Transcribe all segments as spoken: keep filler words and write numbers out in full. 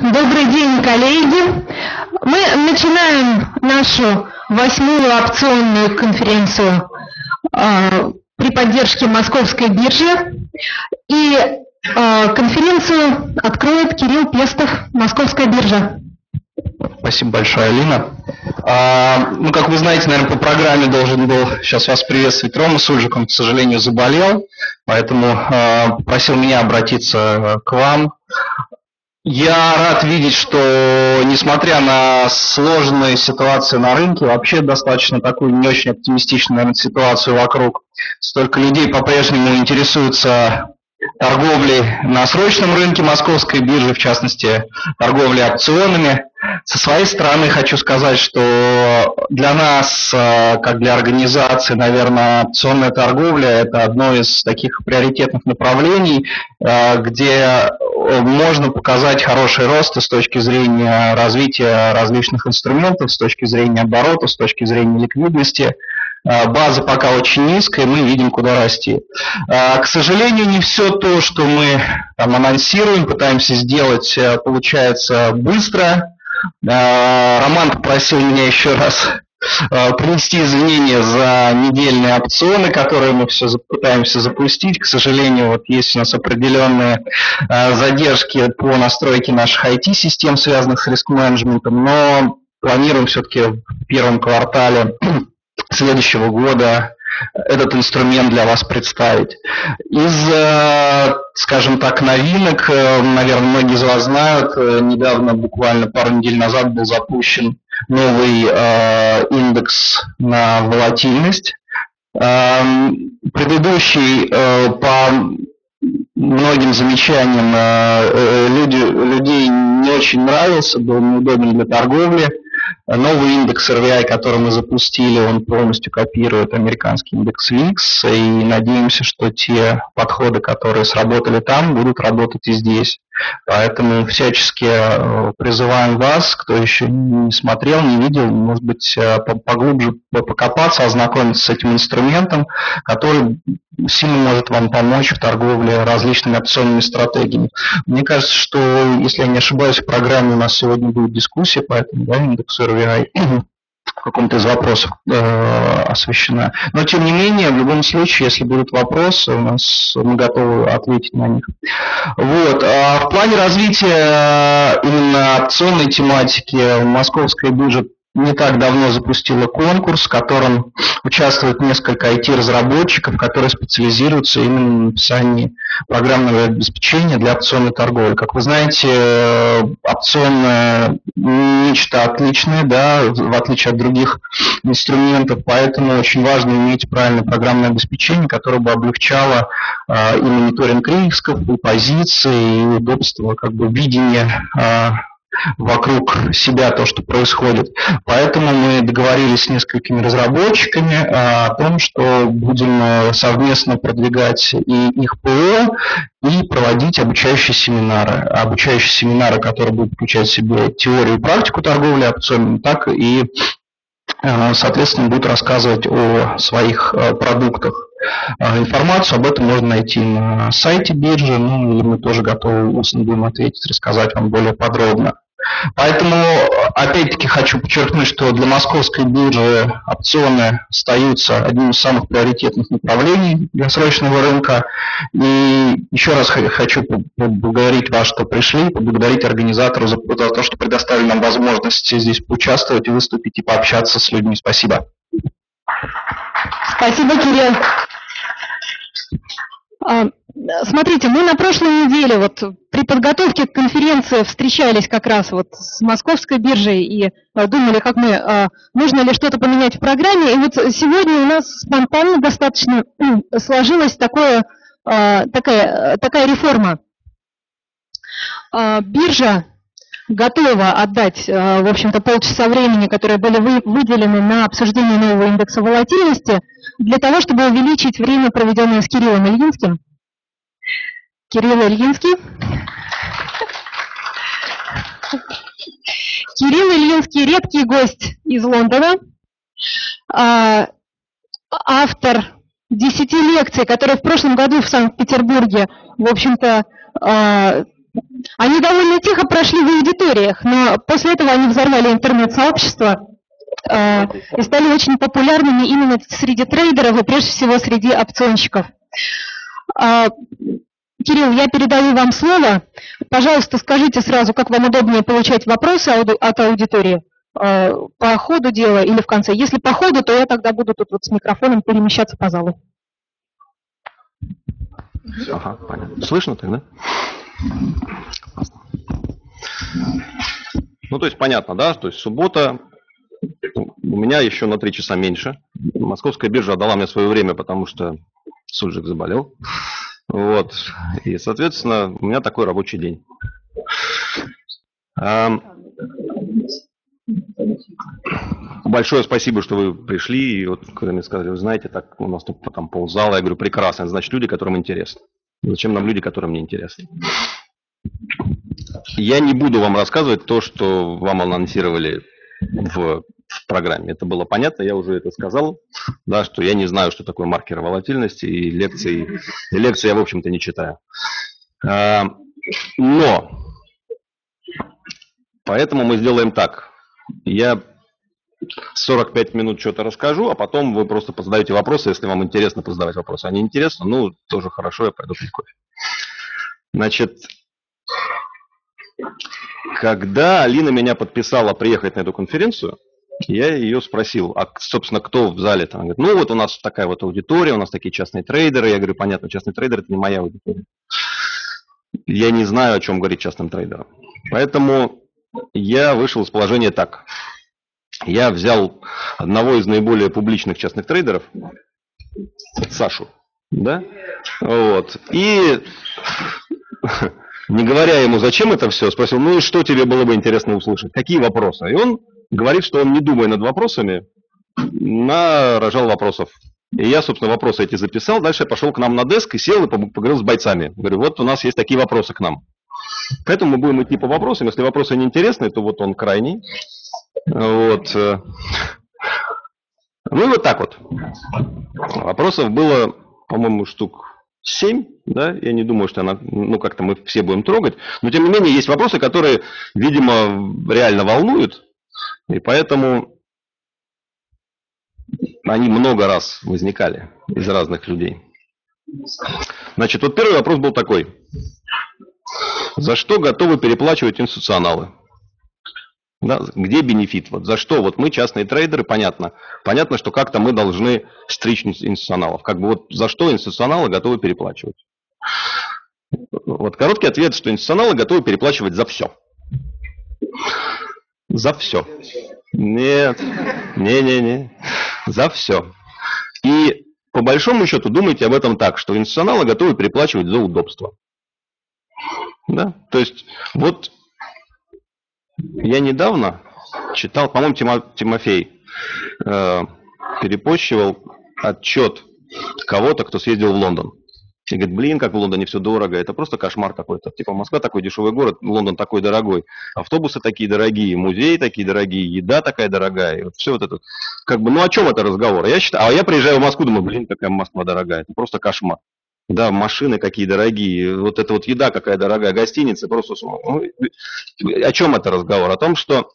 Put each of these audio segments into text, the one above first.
Добрый день, коллеги. Мы начинаем нашу восьмую опционную конференцию э, при поддержке Московской биржи. И э, конференцию откроет Кирилл Пестов, Московская биржа. Спасибо большое, Алина. А, ну, как вы знаете, наверное, по программе должен был сейчас вас приветствовать Рома Сульжик, он, к сожалению, заболел, поэтому а, попросил меня обратиться к вам. Я рад видеть, что, несмотря на сложные ситуации на рынке, вообще достаточно такую не очень оптимистичную, наверное, ситуацию вокруг, столько людей по-прежнему интересуются торговлей на срочном рынке Московской биржи, в частности, торговлей опционами. Со своей стороны хочу сказать, что для нас, как для организации, наверное, опционная торговля – это одно из таких приоритетных направлений, где можно показать хороший рост с точки зрения развития различных инструментов, с точки зрения оборота, с точки зрения ликвидности. База пока очень низкая, мы видим, куда расти. К сожалению, не все то, что мы там анонсируем, пытаемся сделать, получается быстро. Роман попросил меня еще раз принести извинения за недельные опционы, которые мы все пытаемся запустить. К сожалению, вот есть у нас определенные задержки по настройке наших ай ти-систем, связанных с риск-менеджментом, но планируем все-таки в первом квартале следующего года этот инструмент для вас представить. Из, скажем так, новинок, наверное, многие из вас знают, недавно, буквально пару недель назад, был запущен новый э, индекс на волатильность. Э, предыдущий э, по многим замечаниям э, люди, людей не очень нравился, был неудобен для торговли. Новый индекс эр ви ай, который мы запустили, он полностью копирует американский индекс викс, и надеемся, что те подходы, которые сработали там, будут работать и здесь. Поэтому всячески призываем вас, кто еще не смотрел, не видел, может быть, поглубже покопаться, ознакомиться с этим инструментом, который сильно может вам помочь в торговле различными опционными стратегиями. Мне кажется, что, если я не ошибаюсь, в программе у нас сегодня будет дискуссия по этому, да, индексу эр ви ай. В каком-то из вопросов э, освещена. Но, тем не менее, в любом случае, если будут вопросы, у нас, мы готовы ответить на них. Вот. А в плане развития именно опционной тематики Московская биржа не так давно запустила конкурс, в котором участвует несколько ай ти-разработчиков, которые специализируются именно на написании программного обеспечения для опционной торговли. Как вы знаете, опционное нечто отличное, да, в отличие от других инструментов, поэтому очень важно иметь правильное программное обеспечение, которое бы облегчало э, и мониторинг рисков, и позиции, и удобство как бы видения э, вокруг себя то, что происходит. Поэтому мы договорились с несколькими разработчиками о том, что будем совместно продвигать и их ПО, и проводить обучающие семинары. Обучающие семинары, которые будут включать в себя теорию и практику торговли опционами, так и, соответственно, будут рассказывать о своих продуктах. Информацию об этом можно найти на сайте биржи, ну или мы тоже готовы устно будем ответить, рассказать вам более подробно. Поэтому, опять-таки, хочу подчеркнуть, что для Московской биржи опционы остаются одним из самых приоритетных направлений для срочного рынка. И еще раз хочу поблагодарить вас, что пришли, поблагодарить организатору за, за то, что предоставили нам возможность здесь поучаствовать, выступить и пообщаться с людьми. Спасибо. Спасибо, Кирилл. Смотрите, мы на прошлой неделе вот при подготовке к конференции встречались как раз вот с Московской биржей и думали, как мы, нужно ли что-то поменять в программе. И вот сегодня у нас спонтанно достаточно сложилась такое, такая, такая реформа. Биржа готова отдать, в общем-то, полчаса времени, которые были выделены на обсуждение нового индекса волатильности, для того, чтобы увеличить время, проведенное с Кириллом Ильинским. Кирилл Ильинский. Кирилл Ильинский – редкий гость из Лондона, автор десяти лекций, которые в прошлом году в Санкт-Петербурге, в общем-то, Они довольно тихо прошли в аудиториях, но после этого они взорвали интернет-сообщество э, и стали очень популярными именно среди трейдеров и прежде всего среди опционщиков. Э, Кирилл, я передаю вам слово. Пожалуйста, скажите сразу, как вам удобнее получать вопросы от аудитории, э, по ходу дела или в конце. Если по ходу, то я тогда буду тут вот с микрофоном перемещаться по залу. Ага, понятно. Слышно тогда? Ну, то есть понятно, да? То есть суббота, у меня еще на три часа меньше. Московская биржа отдала мне свое время, потому что Сульжик заболел. Вот. И, соответственно, у меня такой рабочий день. Большое спасибо, что вы пришли. И вот, когда мне сказали, вы знаете, так у нас тут там ползала, я говорю, прекрасно. Значит, люди, которым интересно. Зачем нам люди, которым не интересно? Я не буду вам рассказывать то, что вам анонсировали в, в программе. Это было понятно, я уже это сказал, да, что я не знаю, что такое маркеры волатильности, и лекции, и лекции я, в общем-то, не читаю. А, но, поэтому мы сделаем так. Я сорок пять минут что-то расскажу, а потом вы просто позадаете вопросы, если вам интересно позадавать вопросы. А не интересно, ну, тоже хорошо, я пойду пить кофе. Значит, когда Алина меня подписала приехать на эту конференцию, я ее спросил, а, собственно, кто в зале там? Она говорит, ну, вот у нас такая вот аудитория, у нас такие частные трейдеры. Я говорю, понятно, частный трейдер – это не моя аудитория. Я не знаю, о чем говорить частным трейдерам. Поэтому я вышел из положения так. Я взял одного из наиболее публичных частных трейдеров, Сашу, да, вот, и, не говоря ему, зачем это все, спросил, ну и что тебе было бы интересно услышать, какие вопросы? И он говорит, что он, не думая над вопросами, нарожал вопросов. И я, собственно, вопросы эти записал, дальше я пошел к нам на деск и сел и поговорил с бойцами. Говорю, вот у нас есть такие вопросы к нам. Поэтому мы будем идти по вопросам, если вопросы неинтересные, то вот он крайний. Вот. Ну и вот так вот. Вопросов было, по-моему, штук семь, да, я не думаю, что она, ну, как-то мы все будем трогать, но тем не менее есть вопросы, которые, видимо, реально волнуют, и поэтому они много раз возникали из разных людей. Значит, вот первый вопрос был такой. За что готовы переплачивать институционалы? Да, где бенефит? Вот за что? Вот мы частные трейдеры, понятно. Понятно, что как-то мы должны стричь институционалов. Как бы вот за что институционалы готовы переплачивать? Вот короткий ответ, что институционалы готовы переплачивать за все. За все. Нет, не-не-не. За все. И по большому счету думайте об этом так, что институционалы готовы переплачивать за удобство. Да? То есть вот я недавно читал, по-моему, Тимо, Тимофей э, перепощивал отчет кого-то, кто съездил в Лондон. И говорит, блин, как в Лондоне все дорого, это просто кошмар какой-то. Типа Москва такой дешевый город, Лондон такой дорогой, автобусы такие дорогие, музеи такие дорогие, еда такая дорогая, и вот все вот это. Как бы, ну о чем это разговор? Я считаю, а я приезжаю в Москву, думаю, блин, какая Москва дорогая, это просто кошмар. Да, машины какие дорогие, вот эта вот еда какая дорогая, гостиницы, просто... Ну, о чем это разговор? О том, что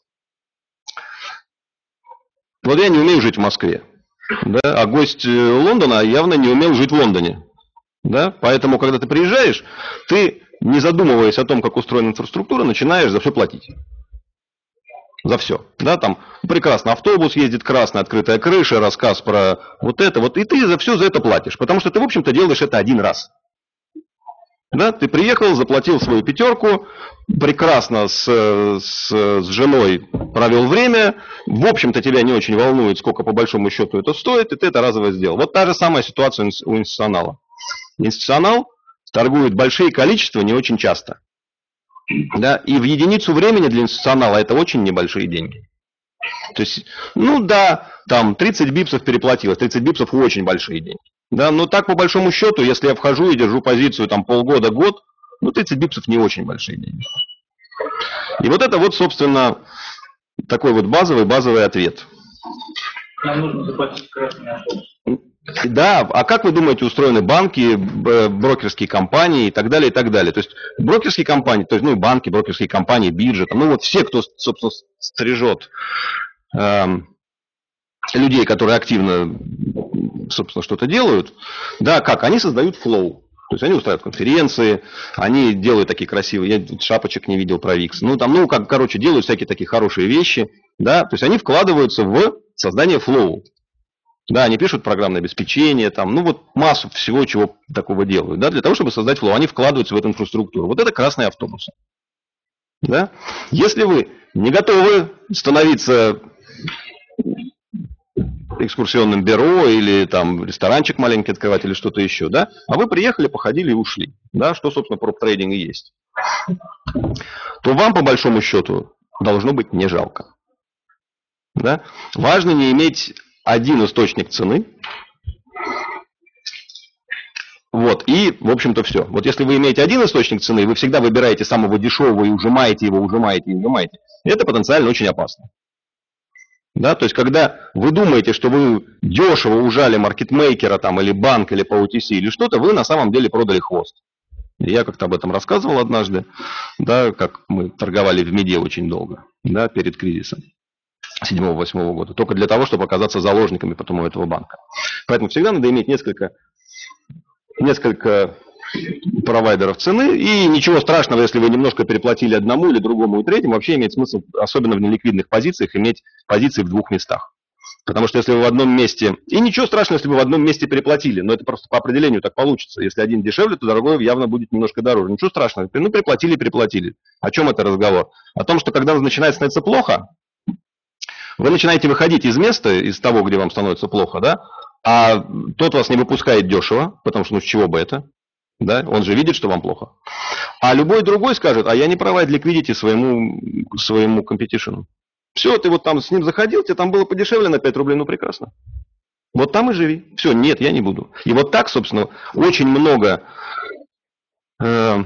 вот я не умею жить в Москве, да, а гость Лондона явно не умел жить в Лондоне. Да? Поэтому, когда ты приезжаешь, ты, не задумываясь о том, как устроена инфраструктура, начинаешь за все платить. За все. Да? Там прекрасно автобус ездит, красная открытая крыша, рассказ про вот это. Вот, и ты за все за это платишь. Потому что ты, в общем-то, делаешь это один раз. Да? Ты приехал, заплатил свою пятерку, прекрасно с, с, с женой провел время. В общем-то, тебя не очень волнует, сколько по большому счету это стоит, и ты это разово сделал. Вот та же самая ситуация у институционала. Институционал торгует большие количества не очень часто. Да? И в единицу времени для институционала это очень небольшие деньги. То есть, ну да, там тридцать бипсов переплатилось, тридцать бипсов очень большие деньги. Да? Но так по большому счету, если я вхожу и держу позицию там полгода-год, ну тридцать бипсов не очень большие деньги. И вот это вот, собственно, такой вот базовый, базовый ответ. Нам нужно заплатить красный автобус. Да, а как вы думаете, устроены банки, брокерские компании и так далее, и так далее? То есть брокерские компании, то есть, ну, банки, брокерские компании, биржи, там, ну, вот все, кто, собственно, стрижет э, людей, которые активно, собственно, что-то делают, да, как? Они создают флоу. То есть они устраивают конференции, они делают такие красивые, я шапочек не видел про Викс, ну, там, ну, как, короче, делают всякие такие хорошие вещи, да, то есть они вкладываются в создание флоу. Да, они пишут программное обеспечение, там, ну вот массу всего, чего такого делают, да, для того, чтобы создать флоу, они вкладываются в эту инфраструктуру. Вот это красные автобусы. Да? Если вы не готовы становиться экскурсионным бюро или там ресторанчик маленький открывать или что-то еще, да, а вы приехали, походили и ушли, да, что, собственно, проп-трейдинг и есть, то вам, по большому счету, должно быть не жалко. Да? Важно не иметь один источник цены, вот, и, в общем-то, все. Вот если вы имеете один источник цены, вы всегда выбираете самого дешевого и ужимаете его, ужимаете и ужимаете, это потенциально очень опасно. Да, то есть, когда вы думаете, что вы дешево ужали маркетмейкера там, или банк, или по о ти си, или что-то, вы на самом деле продали хвост. Я как-то об этом рассказывал однажды, да, как мы торговали в меде очень долго, да, перед кризисом седьмого-восьмого года, только для того, чтобы оказаться заложниками потом у этого банка. Поэтому всегда надо иметь несколько, несколько провайдеров цены, и ничего страшного, если вы немножко переплатили одному или другому и третьему, вообще имеет смысл, особенно в неликвидных позициях, иметь позиции в двух местах. Потому что если вы в одном месте... И ничего страшного, если вы в одном месте переплатили, но это просто по определению так получится. Если один дешевле, то другой явно будет немножко дороже. Ничего страшного. Ну, переплатили, переплатили. О чем это разговор? О том, что когда начинает становиться плохо, вы начинаете выходить из места, из того, где вам становится плохо, да, а тот вас не выпускает дешево, потому что ну с чего бы это, да, он же видит, что вам плохо. А любой другой скажет, а я не провайд ликвидити своему, своему компетишену. Все, ты вот там с ним заходил, тебе там было подешевле на пять рублей, ну прекрасно. Вот там и живи. Все, нет, я не буду. И вот так, собственно, очень много э,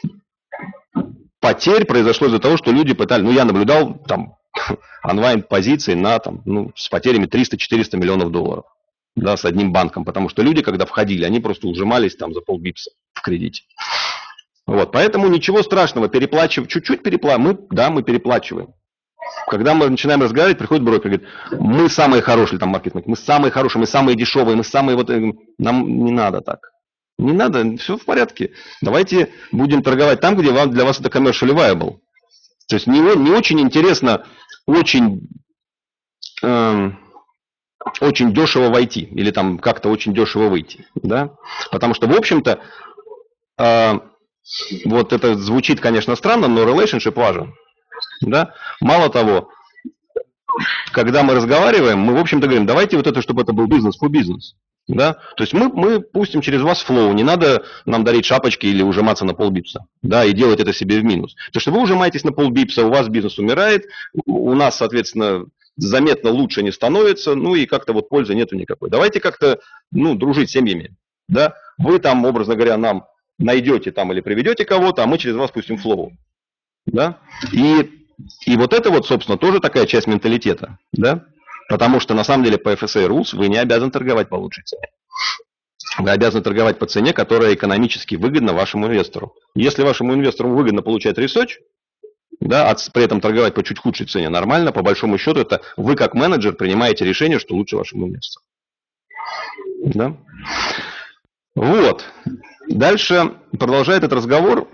потерь произошло из-за того, что люди пытались, ну я наблюдал там онлайн-позиции на, там, ну, с потерями триста-четыреста миллионов долларов, да, с одним банком, потому что люди, когда входили, они просто ужимались там за полбипса в кредите. Вот, поэтому ничего страшного, переплачивать, чуть-чуть переплачиваем, мы, да, мы переплачиваем. Когда мы начинаем разговаривать, приходит брокер и говорит, мы самые хорошие, там, маркетинг, мы самые хорошие, мы самые дешевые, мы самые, вот, нам не надо так. Не надо, все в порядке. Давайте будем торговать там, где вам, для вас это commercially viable. То есть не, не очень интересно, очень, э, очень дешево войти или там как-то очень дешево выйти, да? Потому что, в общем-то, э, вот это звучит, конечно, странно, но relationship важен, да? Мало того, когда мы разговариваем, мы, в общем-то, говорим, давайте вот это, чтобы это был бизнес for бизнес. Да? То есть мы, мы пустим через вас флоу, не надо нам дарить шапочки или ужиматься на полбипса, да, и делать это себе в минус. То, что вы ужимаетесь на полбипса, у вас бизнес умирает, у нас, соответственно, заметно лучше не становится, ну и как-то вот пользы нету никакой. Давайте как-то, ну, дружить с семьями, да. Вы там, образно говоря, нам найдете там или приведете кого-то, а мы через вас пустим флоу, да. И, и вот это вот, собственно, тоже такая часть менталитета, да. Потому что, на самом деле, по эф эс эй Rules вы не обязаны торговать по лучшей цене. Вы обязаны торговать по цене, которая экономически выгодна вашему инвестору. Если вашему инвестору выгодно получать research, да, а при этом торговать по чуть худшей цене нормально, по большому счету, это вы как менеджер принимаете решение, что лучше вашему инвестору. Да? Вот. Дальше продолжает этот разговор.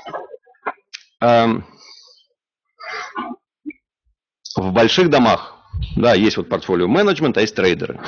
В больших домах, да, есть вот портфолио менеджмент, а есть трейдеры.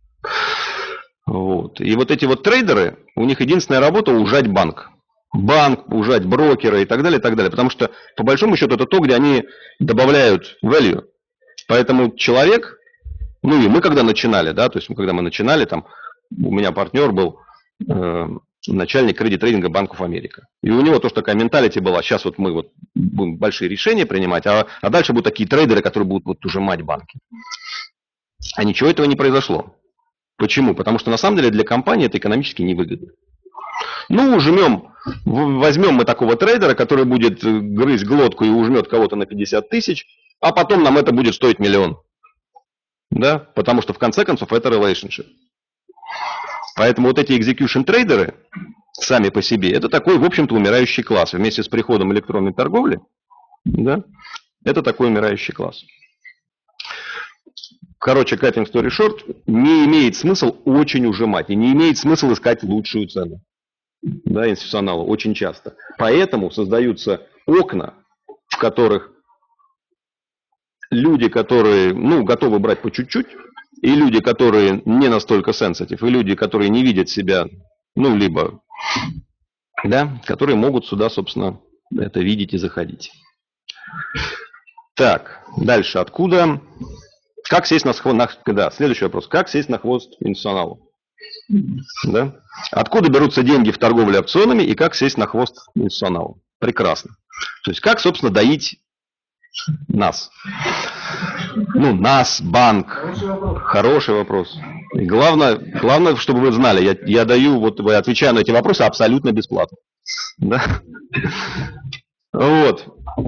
Вот. И вот эти вот трейдеры, у них единственная работа ужать банк. Банк, ужать брокера и так далее, и так далее. Потому что, по большому счету, это то, где они добавляют value. Поэтому человек, ну и мы когда начинали, да, то есть когда мы начинали, там, у меня партнер был э, начальник кредит-трейдинга Банков Америка. И у него тоже такая менталити была, сейчас вот мы вот будем большие решения принимать, а, а дальше будут такие трейдеры, которые будут вот ужимать банки. А ничего этого не произошло. Почему? Потому что на самом деле для компании это экономически невыгодно. Ну, ужмем, возьмем мы такого трейдера, который будет грызть глотку и ужмет кого-то на пятьдесят тысяч, а потом нам это будет стоить миллион. Да? Потому что в конце концов это relationship. Поэтому вот эти execution-трейдеры сами по себе, это такой, в общем-то, умирающий класс. Вместе с приходом электронной торговли, да, это такой умирающий класс. Короче, cutting story short, не имеет смысл очень ужимать, и не имеет смысл искать лучшую цену, да, институционалу, очень часто. Поэтому создаются окна, в которых люди, которые, ну, готовы брать по чуть-чуть, и люди, которые не настолько сенситив, и люди, которые не видят себя, ну, либо, да, которые могут сюда, собственно, это видеть и заходить. Так, дальше. Откуда, как сесть на хвост, да, следующий вопрос. Как сесть на хвост институционалу? Да? Откуда берутся деньги в торговле опционами и как сесть на хвост институционалу? Прекрасно. То есть, как, собственно, доить нас? Ну, нас, банк. Хороший вопрос. Хороший вопрос. И главное, главное, чтобы вы знали, я, я даю, вот я отвечаю на эти вопросы абсолютно бесплатно. Да? Вот.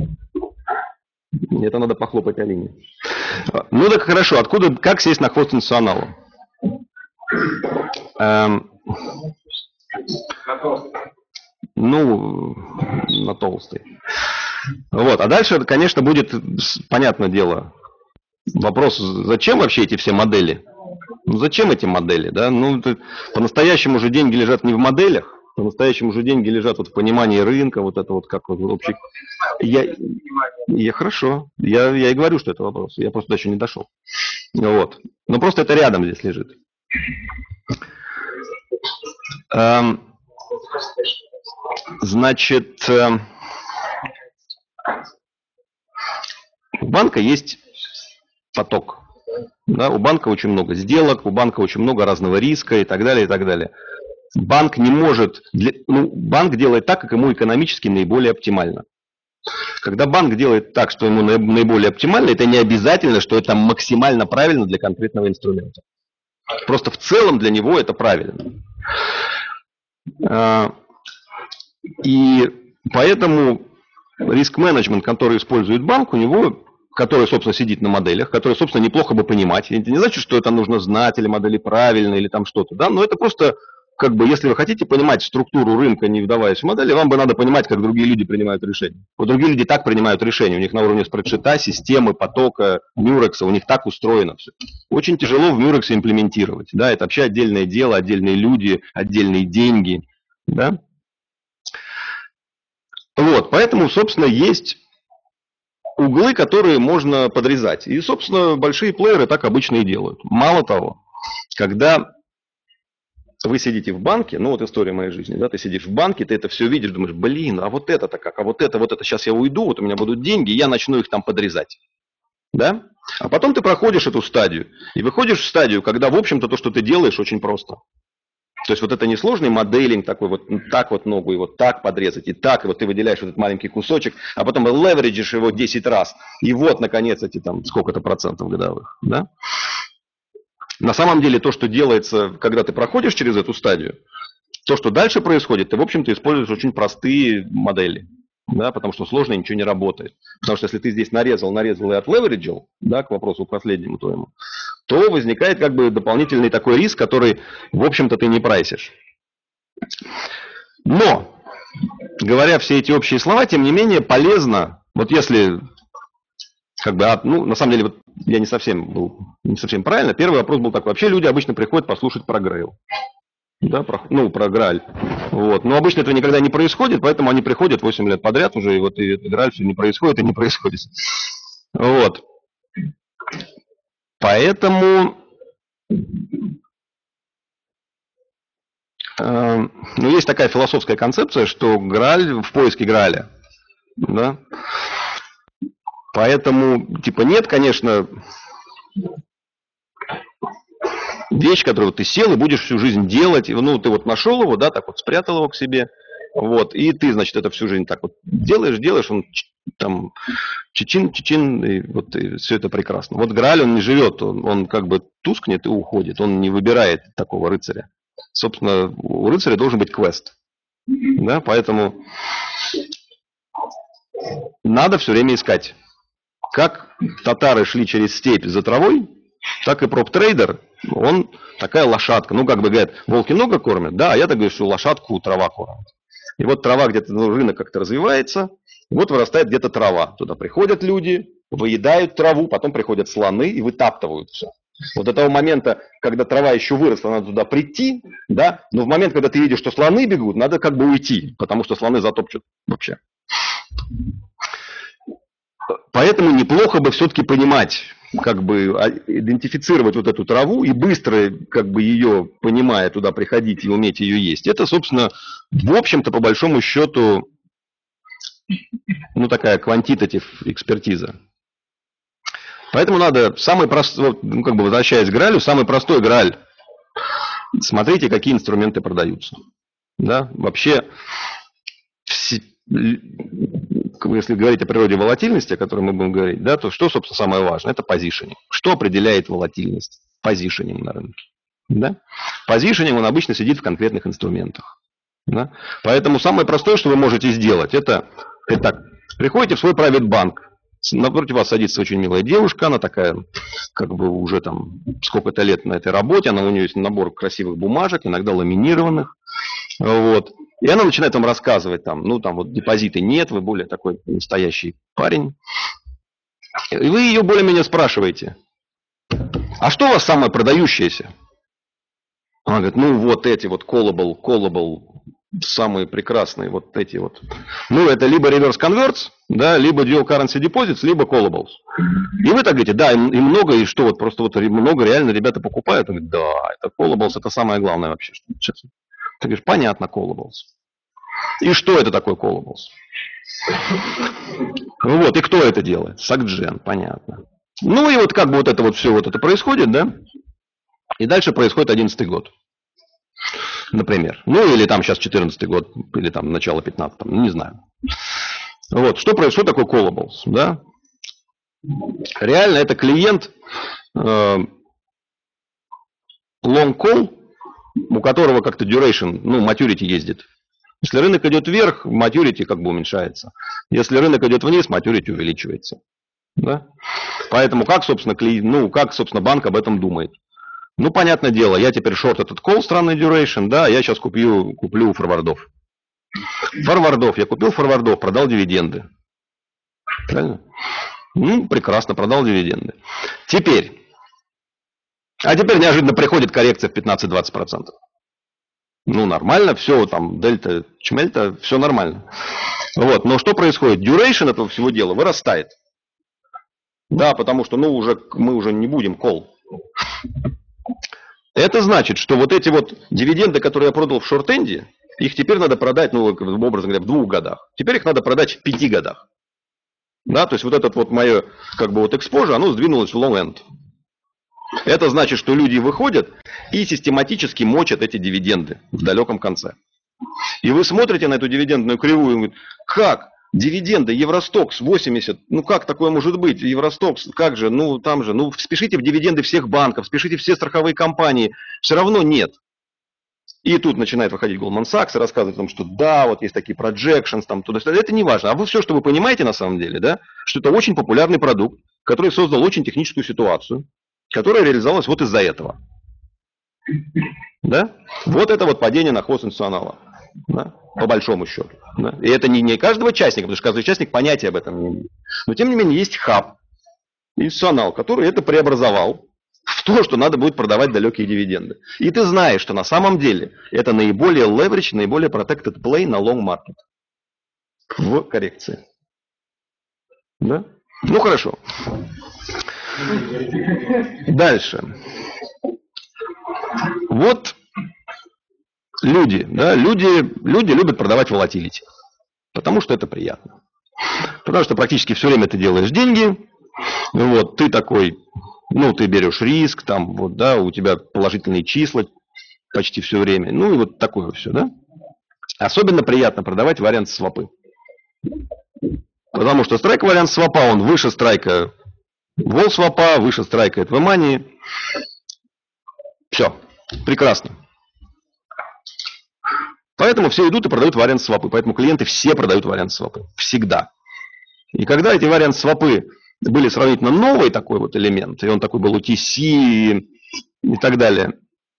Это надо похлопать Алине. Ну так хорошо, откуда, как сесть на хвост институционалу? Эм, ну, на толстый. Вот. А дальше, конечно, будет, понятное дело, вопрос, зачем вообще эти все модели? Ну, зачем эти модели? Да? Ну, по-настоящему же деньги лежат не в моделях, по-настоящему же деньги лежат вот в понимании рынка, вот это вот как вот общий... Я, я хорошо, я, я и говорю, что это вопрос, я просто еще не дошел. Вот. Но просто это рядом здесь лежит. Эм, значит, э, у банка есть поток. Да, у банка очень много сделок, у банка очень много разного риска и так далее, и так далее. Банк не может, для, ну, банк делает так, как ему экономически наиболее оптимально. Когда банк делает так, что ему наиболее оптимально, это не обязательно, что это максимально правильно для конкретного инструмента. Просто в целом для него это правильно. И поэтому риск-менеджмент, который использует банк, у него, который, собственно, сидит на моделях, который, собственно, неплохо бы понимать. Это не значит, что это нужно знать, или модели правильные, или там что-то, да, но это просто, как бы, если вы хотите понимать структуру рынка, не вдаваясь в модели, вам бы надо понимать, как другие люди принимают решения. Вот другие люди так принимают решения, у них на уровне спредшита, системы, потока, мюрекса, у них так устроено все. Очень тяжело в мюрексе имплементировать, да, это вообще отдельное дело, отдельные люди, отдельные деньги, да. Вот, поэтому, собственно, есть углы, которые можно подрезать. И, собственно, большие плееры так обычно и делают. Мало того, когда вы сидите в банке, ну вот история моей жизни, да, ты сидишь в банке, ты это все видишь, думаешь, блин, а вот это-то как, а вот это, вот это, сейчас я уйду, вот у меня будут деньги, и я начну их там подрезать. Да? А потом ты проходишь эту стадию, и выходишь в стадию, когда, в общем-то, то, что ты делаешь, очень просто. То есть вот это несложный моделинг такой, вот так вот ногу и вот так подрезать, и так, и вот ты выделяешь этот маленький кусочек, а потом левериджишь его десять раз, и вот, наконец, эти там сколько-то процентов годовых, да? На самом деле то, что делается, когда ты проходишь через эту стадию, то, что дальше происходит, ты, в общем-то, используешь очень простые модели, да, потому что сложно ничего не работает. Потому что если ты здесь нарезал, нарезал и отлевериджил, да, к вопросу последнему твоему, то возникает как бы дополнительный такой риск, который, в общем-то, ты не прайсишь. Но, говоря все эти общие слова, тем не менее, полезно, вот если, как бы, ну, на самом деле, вот я не совсем был, не совсем правильно, первый вопрос был такой, вообще люди обычно приходят послушать про Грейл. Да, про, ну, про Грааль. Вот. Но обычно этого никогда не происходит, поэтому они приходят восемь лет подряд уже, и вот и Грааль все не происходит и не происходит. Вот. Поэтому э, ну, есть такая философская концепция, что Грааль в поиске Грааля. Да? Поэтому, типа, нет, конечно, вещь, которую ты сел и будешь всю жизнь делать, ну, ты вот нашел его, да, так вот спрятал его к себе, вот, и ты, значит, это всю жизнь так вот делаешь, делаешь, он там чичин, чичин, и вот и все это прекрасно. Вот Грааль, он не живет, он, он как бы тускнет и уходит, он не выбирает такого рыцаря. Собственно, у рыцаря должен быть квест, да, поэтому надо все время искать. Как татары шли через степь за травой, так и проп-трейдер Он такая лошадка. Ну, как бы говорят, волки много кормят, да, а я так говорю, что лошадку трава кормит. И вот трава где-то, ну, рынок как-то развивается, и вот вырастает где-то трава. Туда приходят люди, выедают траву, потом приходят слоны и вытаптывают все. Вот до того момента, когда трава еще выросла, надо туда прийти, да, но в момент, когда ты видишь, что слоны бегут, надо как бы уйти, потому что слоны затопчут вообще. Поэтому неплохо бы все-таки понимать, как бы идентифицировать вот эту траву и быстро, как бы ее, понимая, туда приходить и уметь ее есть. Это, собственно, в общем-то, по большому счету, ну, такая quantitative экспертиза. Поэтому надо самый простой, ну, как бы возвращаясь к Граалю, самый простой Грааль. Смотрите, какие инструменты продаются. Да? Вообще, все, если говорить о природе волатильности, о которой мы будем говорить, да, то что, собственно, самое важное? Это позишнинг. Что определяет волатильность? Позишнинг на рынке. Да? Позишнинг, он обычно сидит в конкретных инструментах. Да? Поэтому самое простое, что вы можете сделать, это, итак, приходите в свой private банк. Напротив вас садится очень милая девушка, она такая, как бы уже там сколько-то лет на этой работе, она, у нее есть набор красивых бумажек, иногда ламинированных, вот. И она начинает вам рассказывать, там, ну там вот депозиты нет, вы более такой настоящий парень. И вы ее более-менее спрашиваете, а что у вас самое продающееся? Она говорит, ну вот эти вот callable, callable, самые прекрасные вот эти вот. Ну, это либо reverse converts, да, либо dual currency deposits, либо callables. И вы так говорите, да, и, и много, и что, вот просто вот много реально ребята покупают. Он говорит, да, это callables, это самое главное вообще. Сейчас. Ты говоришь, понятно, callables. И что это такое callables? Вот, и кто это делает? Сакджен, понятно. Ну, и вот как бы вот это вот все вот это происходит, да, и дальше происходит одиннадцатый год. Например. Ну, или там сейчас четырнадцатый год, или там начало пятнадцатого, не знаю. Вот, что происходит, такое callables, да? Реально это клиент э, long call, у которого как-то duration, ну, maturity ездит. Если рынок идет вверх, maturity как бы уменьшается. Если рынок идет вниз, maturity увеличивается. Да? Поэтому как, собственно, клиент, ну, как, собственно, банк об этом думает? Ну, понятное дело, я теперь шорт этот call, странный duration, да, я сейчас куплю, куплю форвардов. Форвардов, я купил форвардов, продал дивиденды. Правильно? Ну, прекрасно, продал дивиденды. Теперь, а теперь неожиданно приходит коррекция в пятнадцать-двадцать процентов. Ну, нормально, все, там, дельта, чмельта, все нормально. Вот, но что происходит? Duration этого всего дела вырастает. Да, потому что, ну, уже, мы уже не будем call. Это значит, что вот эти вот дивиденды, которые я продал в шорт-энде, их теперь надо продать, ну, образно говоря, в двух годах. Теперь их надо продать в пяти годах. Да, то есть вот это вот мое, как бы вот exposure, оно сдвинулось в long-end. Это значит, что люди выходят и систематически мочат эти дивиденды в далеком конце. И вы смотрите на эту дивидендную кривую и говорите, как? Дивиденды, Евростокс восемьдесят, ну как такое может быть? Евростокс, как же, ну там же, ну спешите в дивиденды всех банков, спешите все страховые компании, все равно нет. И тут начинает выходить Goldman Sachs и рассказывать о том, что да, вот есть такие projections, там туда-сюда. Это не важно. А вы все, что вы понимаете на самом деле, да, что это очень популярный продукт, который создал очень техническую ситуацию, которая реализовалась вот из-за этого. Да? Вот это вот падение на хвост институционала. Да? По большому счету. Да? И это не, не каждого участника, потому что каждый участник понятия об этом не имеет. Но тем не менее есть хаб, институционал, который это преобразовал в то, что надо будет продавать далекие дивиденды. И ты знаешь, что на самом деле это наиболее leverage, наиболее protected play на long market. В коррекции. Да? Ну хорошо. Дальше. Вот люди, да, люди, люди любят продавать волатилити, потому что это приятно. Потому что практически все время ты делаешь деньги, вот, ты такой, ну, ты берешь риск, там, вот, да, у тебя положительные числа почти все время, ну, и вот такое все, да. Особенно приятно продавать вариант свопы. Потому что страйк вариант свопа, он выше страйка вол свопа, выше страйка at the money. Все, прекрасно. Поэтому все идут и продают вариант свопы. Поэтому клиенты все продают вариант свопы. Всегда. И когда эти вариант свопы были сравнительно новый такой вот элемент, и он такой был о ти си, и так далее.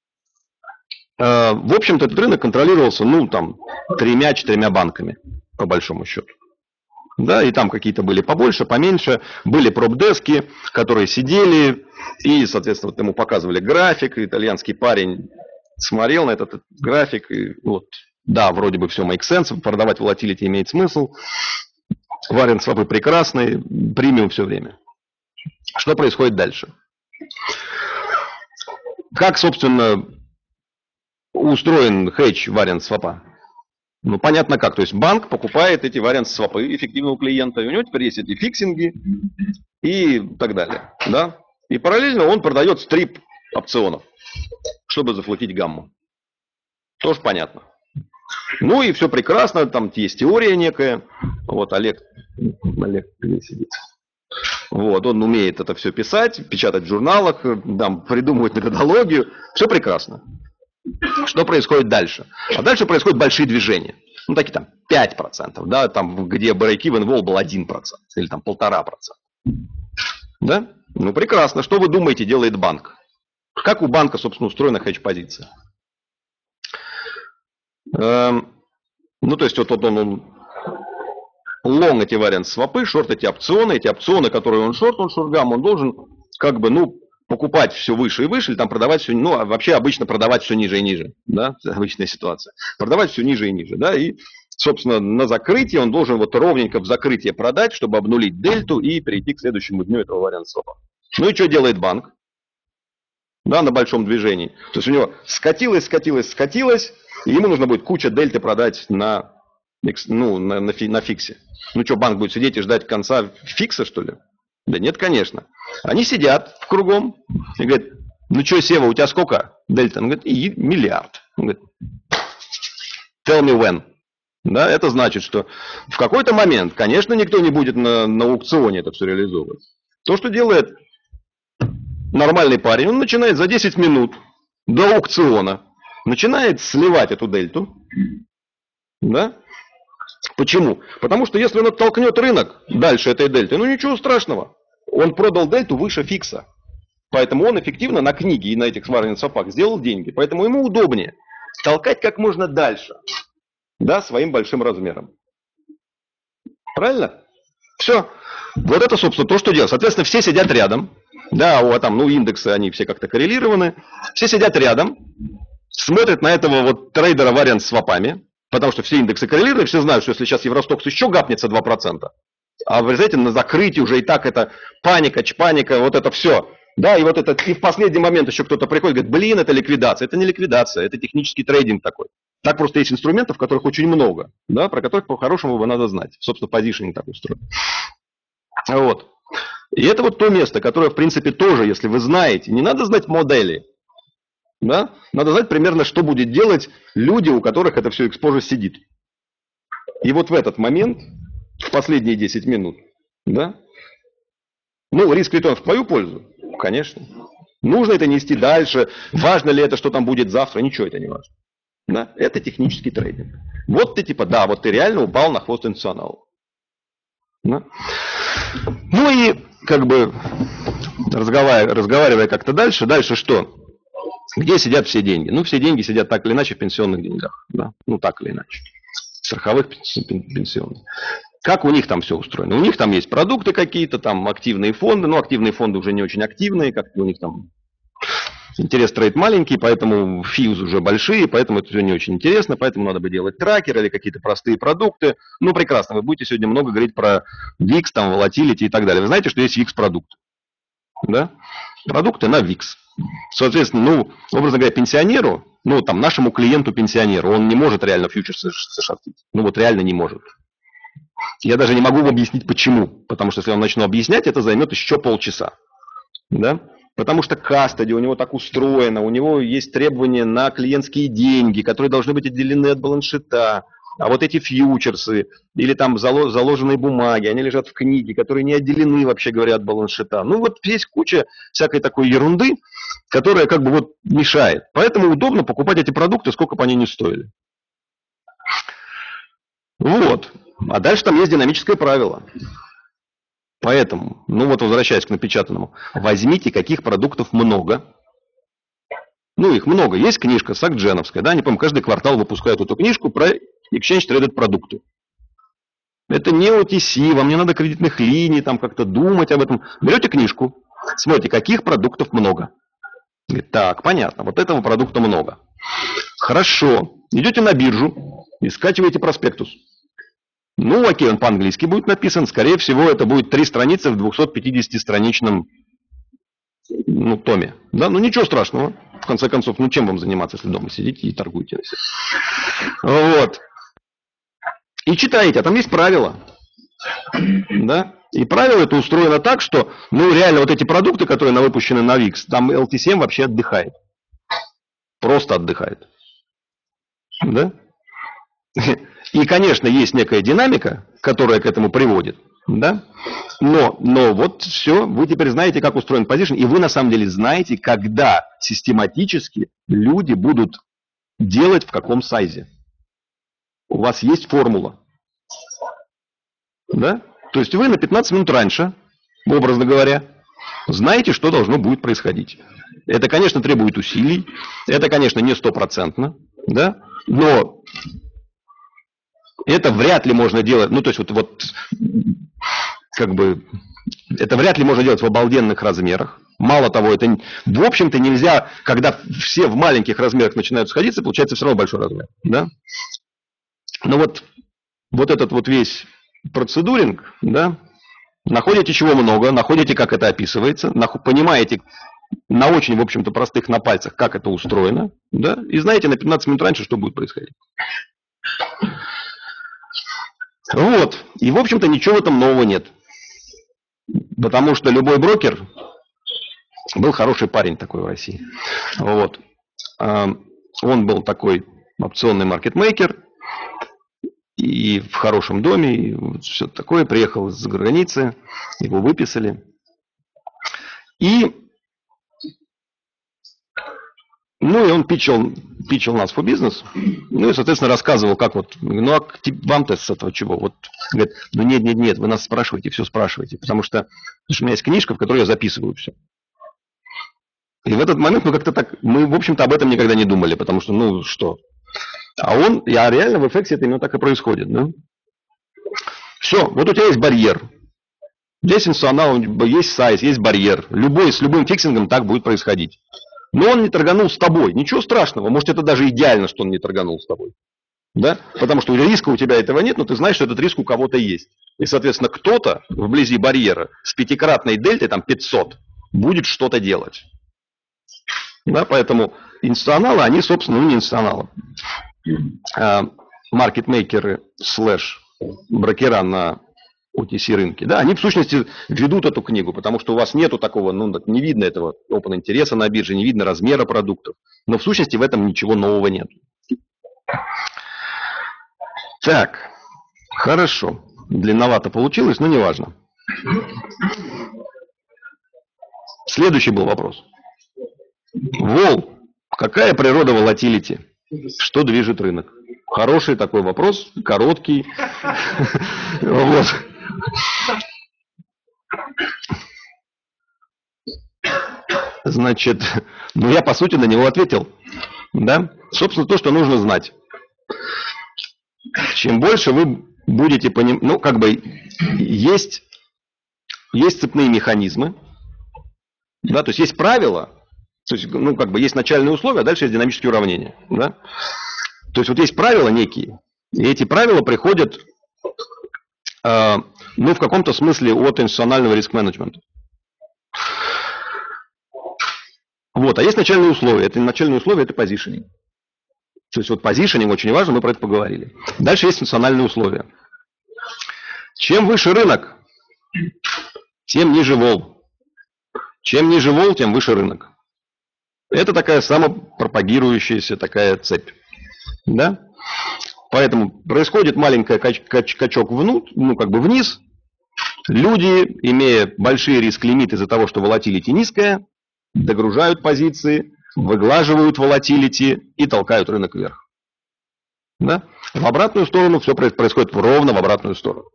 В общем-то, этот рынок контролировался, ну, там, тремя-четырьмя банками, по большому счету. Да, и там какие-то были побольше, поменьше. Были проб-дески, которые сидели и, соответственно, вот ему показывали график. Итальянский парень смотрел на этот график и вот, да, вроде бы все make sense, продавать volatility имеет смысл. Вариант свапы прекрасный, премиум все время. Что происходит дальше? Как, собственно, устроен хедж вариант свапа? Ну, понятно как. То есть банк покупает эти варианты свапы эффективного клиента, и у него теперь есть эти фиксинги и так далее. Да? И параллельно он продает стрип опционов, чтобы зафлотить гамму. Тоже понятно. Ну и все прекрасно, там есть теория некая. Вот Олег, Олег где сидит? Вот, он умеет это все писать, печатать в журналах, там, придумывать методологию. Все прекрасно. Что происходит дальше? А дальше происходят большие движения. Ну, такие там пять процентов, да, там, где break-even vol был один процент, или там полтора процента. Да? Ну, прекрасно. Что вы думаете, делает банк? Как у банка, собственно, устроена хедж-позиция? Эм, ну, то есть, вот, вот он, он лонг эти варианты свапы, шорт эти опционы, эти опционы, которые он шорт, он шорт-гам, он должен, как бы, ну, покупать все выше и выше, или там продавать все, ну, а вообще обычно продавать все ниже и ниже, да, обычная ситуация. Продавать все ниже и ниже, да, и, собственно, на закрытие он должен вот ровненько в закрытие продать, чтобы обнулить дельту и перейти к следующему дню этого варианта свапа. Ну и что делает банк? Да, на большом движении. То есть у него скатилось, скатилось, скатилось, и ему нужно будет куча дельты продать на, ну, на, на, фи, на фиксе. Ну что, банк будет сидеть и ждать конца фикса, что ли? Да нет, конечно. Они сидят кругом и говорят, ну что, Сева, у тебя сколько дельта? Он говорит, и миллиард. Он говорит, tell me when. Да, это значит, что в какой-то момент, конечно, никто не будет на, на аукционе это все реализовывать. То, что делает нормальный парень, он начинает за десять минут до аукциона, начинает сливать эту дельту. Да? Почему? Потому что если он оттолкнет рынок дальше этой дельты, ну ничего страшного. Он продал дельту выше фикса. Поэтому он эффективно на книге и на этих сваренных свапах сделал деньги. Поэтому ему удобнее толкать как можно дальше. Да, своим большим размером. Правильно? Все. Вот это, собственно, то, что делать. Соответственно, все сидят рядом. Да, у, там, ну, индексы, они все как-то коррелированы. Все сидят рядом, смотрят на этого вот трейдера вариант с свапами. Потому что все индексы коррелируют, все знают, что если сейчас Евростокс еще гапнется два процента, а вы знаете, на закрытии уже и так это паника, чпаника, вот это все. Да, и вот это, и в последний момент еще кто-то приходит и говорит, блин, это ликвидация. Это не ликвидация, это технический трейдинг такой. Так просто есть инструментов, которых очень много, да, про которых по-хорошему бы надо знать. Собственно, позишнинг так устроен. Вот. И это вот то место, которое, в принципе, тоже, если вы знаете, не надо знать модели. Да? Надо знать примерно, что будет делать люди, у которых это все экспозже сидит. И вот в этот момент, в последние десять минут, да, ну, риск-ретурн в твою пользу, конечно. Нужно это нести дальше, важно ли это, что там будет завтра, ничего это не важно. Да? Это технический трейдинг. Вот ты типа, да, вот ты реально упал на хвост институционала. Да? Ну и как бы разговаривая, разговаривая как-то дальше, дальше что? Где сидят все деньги? Ну, все деньги сидят так или иначе в пенсионных деньгах. Да? Ну, так или иначе. Страховых, пенсионных. Как у них там все устроено? У них там есть продукты какие-то, там активные фонды. Ну, активные фонды уже не очень активные. Как у них там интерес трейд маленький, поэтому фьюз уже большие, поэтому это все не очень интересно. Поэтому надо бы делать тракер или какие-то простые продукты. Ну, прекрасно. Вы будете сегодня много говорить про викс, там, volatility и так далее. Вы знаете, что есть викс-продукты? Да? Продукты на викс. Соответственно, ну, образно говоря, пенсионеру, ну, там, нашему клиенту-пенсионеру, он не может реально фьючерсы зашортить. Ну, вот реально не может. Я даже не могу вам объяснить, почему. Потому что, если я вам начну объяснять, это займет еще полчаса. Да? Потому что кастади у него так устроено, у него есть требования на клиентские деньги, которые должны быть отделены от баланс-шита. А вот эти фьючерсы или там заложенные бумаги, они лежат в книге, которые не отделены, вообще говоря, от баланс-шита. Ну вот есть куча всякой такой ерунды, которая как бы вот мешает. Поэтому удобно покупать эти продукты, сколько бы они ни стоили. Вот. А дальше там есть динамическое правило. Поэтому, ну вот возвращаясь к напечатанному, возьмите каких продуктов много, Ну, их много. Есть книжка сакдженовская, да, они, по-моему, каждый квартал выпускают эту книжку про Exchange Traded продукты. Это не о ти си, вам не надо кредитных линий, там как-то думать об этом. Берете книжку, смотрите, каких продуктов много. Говорит, так, понятно, вот этого продукта много. Хорошо, идете на биржу и скачиваете проспектус. Ну, окей, он по-английски будет написан, скорее всего, это будет три страницы в двухсот-пятидесятистраничном ну, томе. Да, ну ничего страшного. В конце концов, ну чем вам заниматься, если дома сидите и торгуете? Вот. И читаете, а там есть правила. Да? И правило это устроено так, что, ну, реально, вот эти продукты, которые выпущены на викс, там эл ти семь вообще отдыхает. Просто отдыхает. Да? И, конечно, есть некая динамика, которая к этому приводит. Да? Но, но вот все, вы теперь знаете, как устроен позишн, и вы на самом деле знаете, когда систематически люди будут делать в каком сайзе. У вас есть формула. Да? То есть вы на пятнадцать минут раньше, образно говоря, знаете, что должно будет происходить. Это, конечно, требует усилий, это, конечно, не стопроцентно, да? Но это вряд ли можно делать, ну, то есть вот, вот как бы, это вряд ли можно делать в обалденных размерах. Мало того, это, в общем-то, нельзя, когда все в маленьких размерах начинают сходиться, получается все равно большой размер, да? Но вот, вот этот вот весь процедуринг, да, находите чего много, находите, как это описывается, понимаете на очень, в общем-то, простых на пальцах, как это устроено, да, и знаете на пятнадцать минут раньше, что будет происходить. Вот, и, в общем-то, ничего в этом нового нет. Потому что любой брокер, был хороший парень такой в России, вот, он был такой опционный маркетмейкер, и в хорошем доме, и вот все такое, приехал из-за границы, его выписали. И, ну, и он питчил, питчил нас по бизнесу, ну, и, соответственно, рассказывал, как вот, ну, а вам-то с этого чего? Вот, говорит, ну, нет, нет, нет, вы нас спрашиваете, все спрашиваете, потому что, потому что у меня есть книжка, в которой я записываю все. И в этот момент мы как-то так, мы, в общем-то, об этом никогда не думали, потому что, ну, что... А он, а реально в эффекте это именно так и происходит. Да? Все, вот у тебя есть барьер. Здесь институционал, есть сайз, есть барьер. Любой, с любым фиксингом так будет происходить. Но он не торганул с тобой. Ничего страшного. Может, это даже идеально, что он не торганул с тобой. Да? Потому что риска у тебя этого нет, но ты знаешь, что этот риск у кого-то есть. И, соответственно, кто-то вблизи барьера с пятикратной дельтой, там пятьсот, будет что-то делать. Да? Поэтому институционалы, они, собственно, ну не институционалы. Маркетмейкеры слэш брокера на о ти си рынке, да, они в сущности ведут эту книгу, потому что у вас нету такого, ну, не видно этого open интереса на бирже, не видно размера продуктов, но в сущности в этом ничего нового нет. Так, хорошо, длинновато получилось, но неважно. Следующий был вопрос. Вол, какая природа волатилити? Что движет рынок? Хороший такой вопрос, короткий. Вот. Значит, ну я по сути на него ответил. Да? Собственно, то, что нужно знать. Чем больше вы будете понимать, ну, как бы есть, есть цепные механизмы, да, то есть есть правила. То есть, ну, как бы есть начальные условия, а дальше есть динамические уравнения. Да? То есть, вот есть правила некие, и эти правила приходят, э, ну, в каком-то смысле от институционального риск-менеджмента. Вот, а есть начальные условия. Это начальные условия, это позишнинг. То есть, вот позишнинг очень важно, мы про это поговорили. Дальше есть институциональные условия. Чем выше рынок, тем ниже вол. Чем ниже вол, тем выше рынок. Это такая самопропагирующаяся такая цепь. Да? Поэтому происходит маленький кач- кач- качок внутрь, ну, как бы вниз. Люди, имея большие риск-лимиты из-за того, что волатилити низкая, догружают позиции, выглаживают волатилити и толкают рынок вверх. Да? В обратную сторону все происходит ровно в обратную сторону.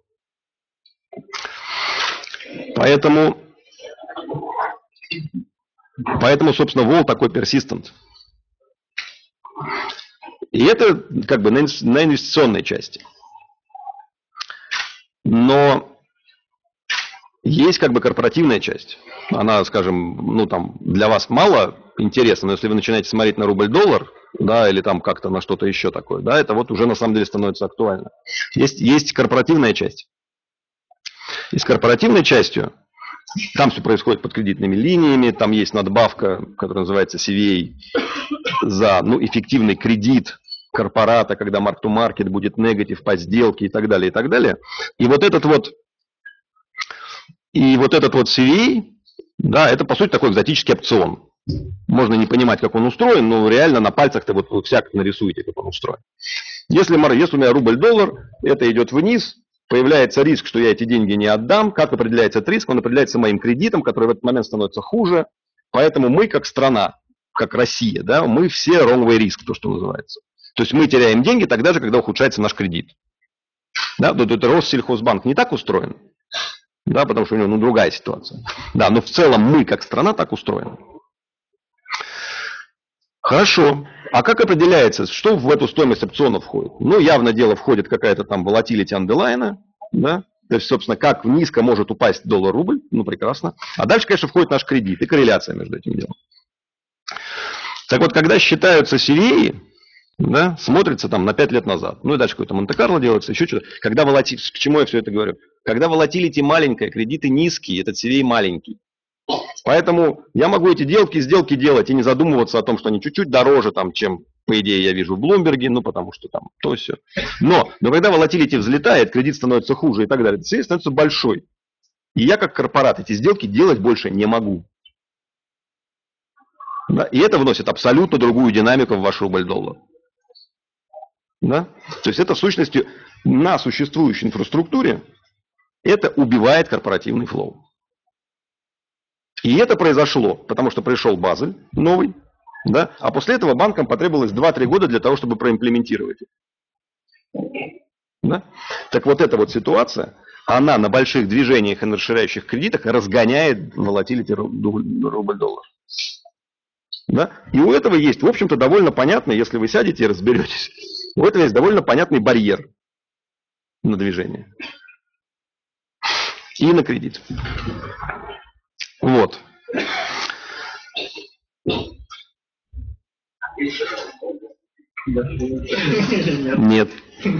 Поэтому... Поэтому, собственно, вол такой persistent. И это как бы на инвестиционной части. Но есть как бы корпоративная часть. Она, скажем, ну там для вас мало интересна, но если вы начинаете смотреть на рубль-доллар, да, или там как-то на что-то еще такое, да, это вот уже на самом деле становится актуально. Есть, есть корпоративная часть. И с корпоративной частью там все происходит под кредитными линиями, там есть надбавка, которая называется си ви эй, за ну, эффективный кредит корпората, когда марк-то-маркет будет негатив по сделке и так далее, и так далее. И вот этот вот, и вот этот вот си ви эй, да, это по сути такой экзотический опцион. Можно не понимать, как он устроен, но реально на пальцах-то вот вы всяко нарисуете, как он устроен. Если, если у меня рубль-доллар, это идет вниз, появляется риск, что я эти деньги не отдам. Как определяется этот риск? Он определяется моим кредитом, который в этот момент становится хуже. Поэтому мы, как страна, как Россия, да, мы все wrong way risk, то, что называется. То есть мы теряем деньги тогда же, когда ухудшается наш кредит. Да, это Россельхозбанк не так устроен, да, потому что у него ну, другая ситуация. Да, но в целом мы, как страна, так устроены. Хорошо. А как определяется, что в эту стоимость опционов входит? Ну, явно дело входит какая-то там volatility underline, да? То есть, собственно, как низко может упасть доллар-рубль, ну, прекрасно. А дальше, конечно, входит наш кредит и корреляция между этим делом. Так вот, когда считаются си ви эй, да, смотрится там на пять лет назад, ну и дальше какой-то Монте-Карло делается, еще что-то. Когда волатилити, к чему я все это говорю? Когда волатилити маленькая, кредиты низкие, этот си ви эй маленький. Поэтому я могу эти сделки, сделки делать и не задумываться о том, что они чуть-чуть дороже, там, чем, по идее, я вижу в Блумберге, ну, потому что там то все. Но, но когда волатилити взлетает, кредит становится хуже и так далее, си ви эй становится большой. И я, как корпорат, эти сделки делать больше не могу. Да? И это вносит абсолютно другую динамику в ваш рубль-доллар. Да? То есть это, в сущности, на существующей инфраструктуре это убивает корпоративный флоу. И это произошло, потому что пришел Базель новый, да, а после этого банкам потребовалось два-три года для того, чтобы проимплементировать. Да? Так вот эта вот ситуация, она на больших движениях и на расширяющих кредитах разгоняет волатилити рубль-доллар. Да? И у этого есть, в общем-то, довольно понятно, если вы сядете и разберетесь, у этого есть довольно понятный барьер на движение и на кредит. Вот. Нет.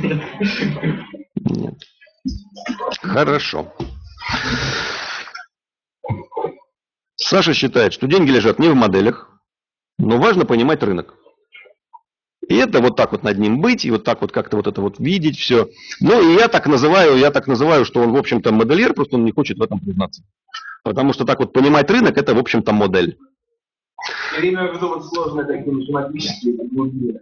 Нет. Хорошо. Саша считает, что деньги лежат не в моделях, но важно понимать рынок. И это вот так вот над ним быть, и вот так вот как-то вот это вот видеть все. Ну и я так называю, я так называю, что он, в общем-то, модельер, просто он не хочет в этом признаться. Потому что так вот понимать рынок, это, в общем-то, модель. Я имею в виду вот сложные такие математические глубины.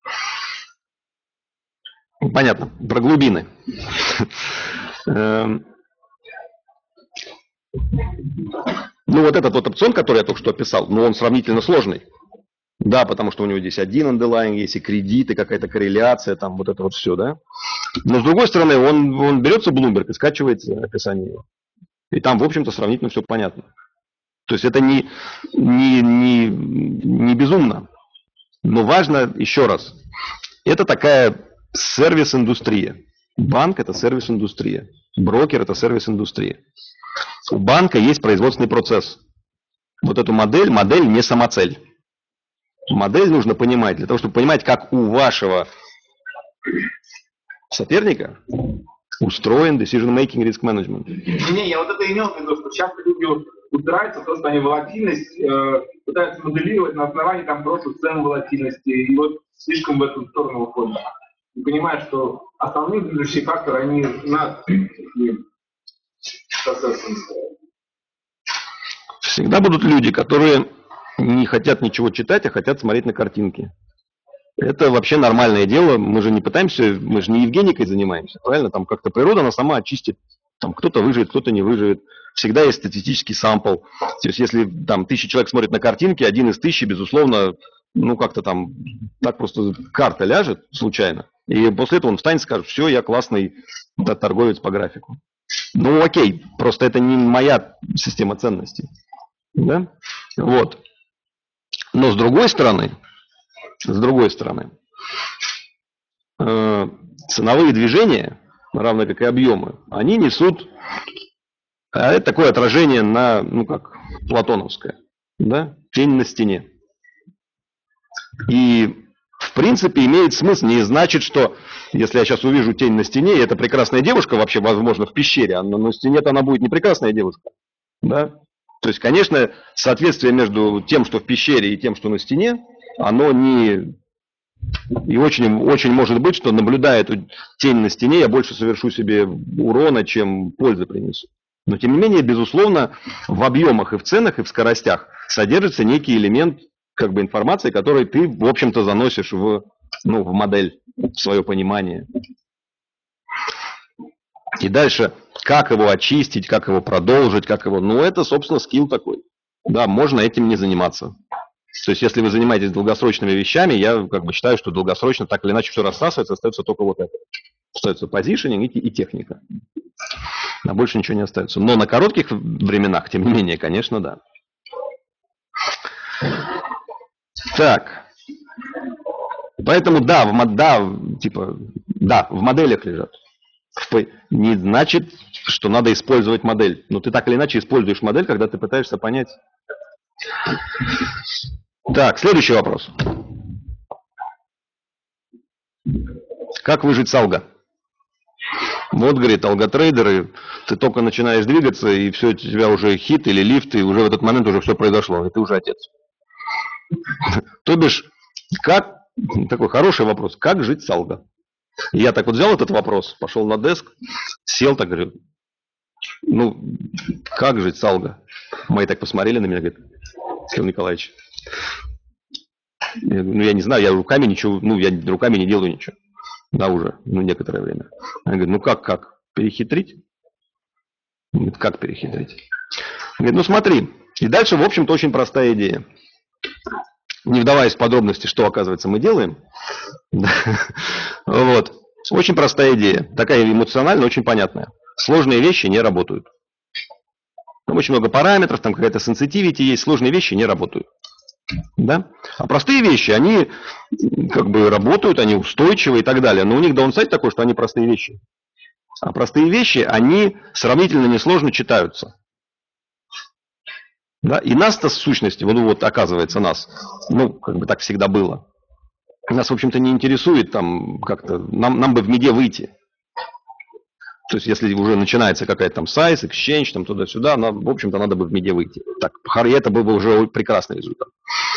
Понятно, про глубины. Ну вот этот вот опцион, который я только что описал, ну он сравнительно сложный. Да, потому что у него здесь один underlying, есть и кредиты, какая-то корреляция, там вот это вот все, да. Но с другой стороны, он, он берется Bloomberg и скачивается описание его. И там, в общем-то, сравнительно все понятно. То есть это не, не, не, не безумно. Но важно, еще раз, это такая сервис-индустрия. Банк – это сервис-индустрия. Брокер – это сервис-индустрия. У банка есть производственный процесс. Вот эту модель, модель не самоцель. Модель нужно понимать, для того, чтобы понимать, как у вашего соперника устроен decision-making risk management. Не, я вот это имел в виду, что часто люди упираются в то, что они волатильность э, пытаются моделировать на основании там прошлых цен волатильности, и вот слишком в эту сторону уходят. И понимают, что основные движущие факторы, они над процессом. Всегда будут люди, которые не хотят ничего читать, а хотят смотреть на картинки. Это вообще нормальное дело. Мы же не пытаемся, мы же не Евгеникой занимаемся, правильно? Там как-то природа, она сама очистит. Там кто-то выживет, кто-то не выживет. Всегда есть статистический сампл. То есть если там тысяча человек смотрит на картинки, один из тысячи, безусловно, ну как-то там так просто карта ляжет случайно. И после этого он встанет и скажет: все, я классный да, торговец по графику. Ну окей, просто это не моя система ценностей. Да? Вот. Но с другой стороны, с другой стороны, э, ценовые движения, равно как и объемы, они несут а это такое отражение на, ну как, платоновское, да, тень на стене. И в принципе имеет смысл, не значит, что если я сейчас увижу тень на стене, и это прекрасная девушка вообще, возможно, в пещере, а на стене-то она будет не прекрасная девушка. Да? То есть, конечно, соответствие между тем, что в пещере, и тем, что на стене, оно не... И очень, очень может быть, что, наблюдая эту тень на стене, я больше совершу себе урона, чем пользы принесу. Но, тем не менее, безусловно, в объемах и в ценах, и в скоростях содержится некий элемент как бы информации, который ты, в общем-то, заносишь в, ну, в модель, в свое понимание. И дальше, как его очистить, как его продолжить, как его... Ну, это, собственно, скилл такой. Да, можно этим не заниматься. То есть, если вы занимаетесь долгосрочными вещами, я как бы считаю, что долгосрочно так или иначе все рассасывается, остается только вот это. Остается позишнинг и, и техника. А больше ничего не остается. Но на коротких временах, тем не менее, конечно, да. Так. Поэтому да, в, да, типа, да, в моделях лежат. Не значит, что надо использовать модель. Но ты так или иначе используешь модель, когда ты пытаешься понять. Так, следующий вопрос. Как выжить с алго? Вот, говорит, алготрейдеры, ты только начинаешь двигаться, и все, у тебя уже хит или лифт, и уже в этот момент уже все произошло, и ты уже отец. То бишь, как, такой хороший вопрос, как жить с алго? И я так вот взял этот вопрос, пошел на деск, сел так, говорю, ну, как жить с алго? Мои так посмотрели на меня, говорят, Кирилл Николаевич, ну, я не знаю, я руками ничего, ну, я руками не делаю ничего. Да, уже, ну, некоторое время. Она говорит, ну, как, как, перехитрить? Говорит, как перехитрить? Говорит, ну, смотри. И дальше, в общем-то, очень простая идея. Не вдаваясь в подробности, что, оказывается, мы делаем. Вот. Очень простая идея. Такая эмоционально очень понятная. Сложные вещи не работают. Там очень много параметров, там какая-то сенситивити есть. Сложные вещи не работают. Да? А простые вещи, они как бы работают, они устойчивы и так далее. Но у них даунсайд такой, что они простые вещи. А простые вещи, они сравнительно несложно читаются. Да? И нас-то в сущности, вот, вот оказывается нас, ну, как бы так всегда было. Нас, в общем-то, не интересует там как-то, нам, нам бы в миде выйти. То есть, если уже начинается какая-то там сайз, exchange, там туда-сюда, нам, в общем-то, надо бы в миде выйти. Так, это был бы уже прекрасный результат.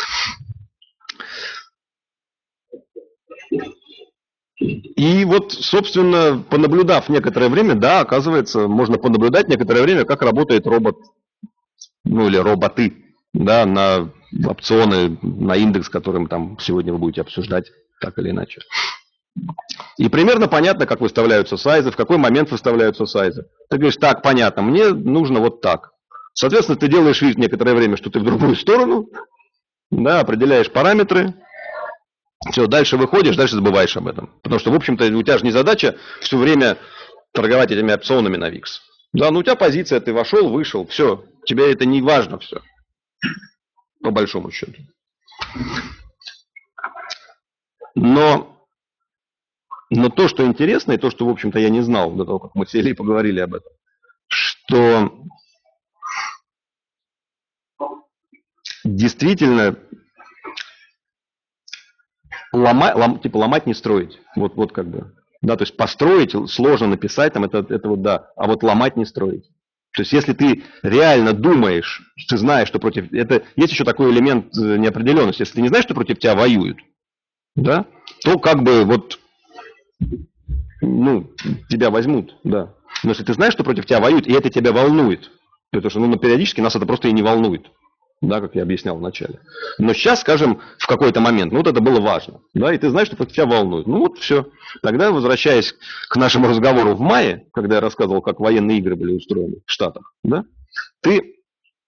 И вот, собственно, понаблюдав некоторое время, да, оказывается, можно понаблюдать некоторое время, как работает робот, ну или роботы, да, на опционы, на индекс, которым там сегодня вы будете обсуждать, так или иначе. И примерно понятно, как выставляются сайзы, в какой момент выставляются сайзы. Ты говоришь, так, понятно, мне нужно вот так. Соответственно, ты делаешь вид некоторое время, что ты в другую сторону, да, определяешь параметры, все, дальше выходишь, дальше забываешь об этом. Потому что, в общем-то, у тебя же не задача все время торговать этими опционами на викс. Да, ну у тебя позиция, ты вошел, вышел, все, тебе это не важно все, по большому счету. Но... Но то, что интересно, и то, что, в общем-то, я не знал до того, как мы сели и поговорили об этом, что действительно ломать, лом, типа ломать не строить. Вот, вот как бы. Да, то есть построить сложно написать, там, это, это вот да, а вот ломать не строить. То есть если ты реально думаешь, ты знаешь, что против... Это, есть еще такой элемент неопределенности. Если ты не знаешь, что против тебя воюют, да, то как бы вот... Ну, тебя возьмут, да. Но если ты знаешь, что против тебя воюют, и это тебя волнует, потому что ну, периодически нас это просто и не волнует, да, как я объяснял вначале. Но сейчас, скажем, в какой-то момент, ну вот это было важно, да, и ты знаешь, что против тебя волнует. Ну вот все. Тогда, возвращаясь к нашему разговору в мае, когда я рассказывал, как военные игры были устроены в Штатах, да, ты,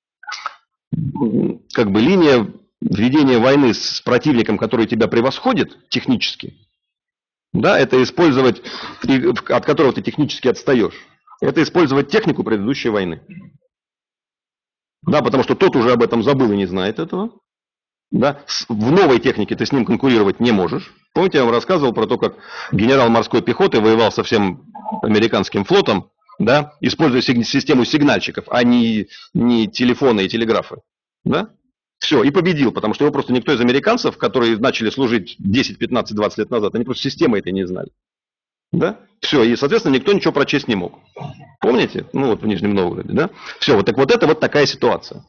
как бы линия ведения войны с противником, который тебя превосходит технически, да, это использовать, от которого ты технически отстаешь, это использовать технику предыдущей войны. Да, потому что тот уже об этом забыл и не знает этого. Да? В новой технике ты с ним конкурировать не можешь. Помните, я вам рассказывал про то, как генерал морской пехоты воевал со всем американским флотом, да, используя систему сигнальщиков, а не, не телефоны и телеграфы. Да? Все, и победил, потому что его просто никто из американцев, которые начали служить десять, пятнадцать, двадцать лет назад, они просто системы этой не знали. Да? Все, и, соответственно, никто ничего прочесть не мог. Помните? Ну, вот в Нижнем Новгороде, да? Все, вот так вот это вот такая ситуация.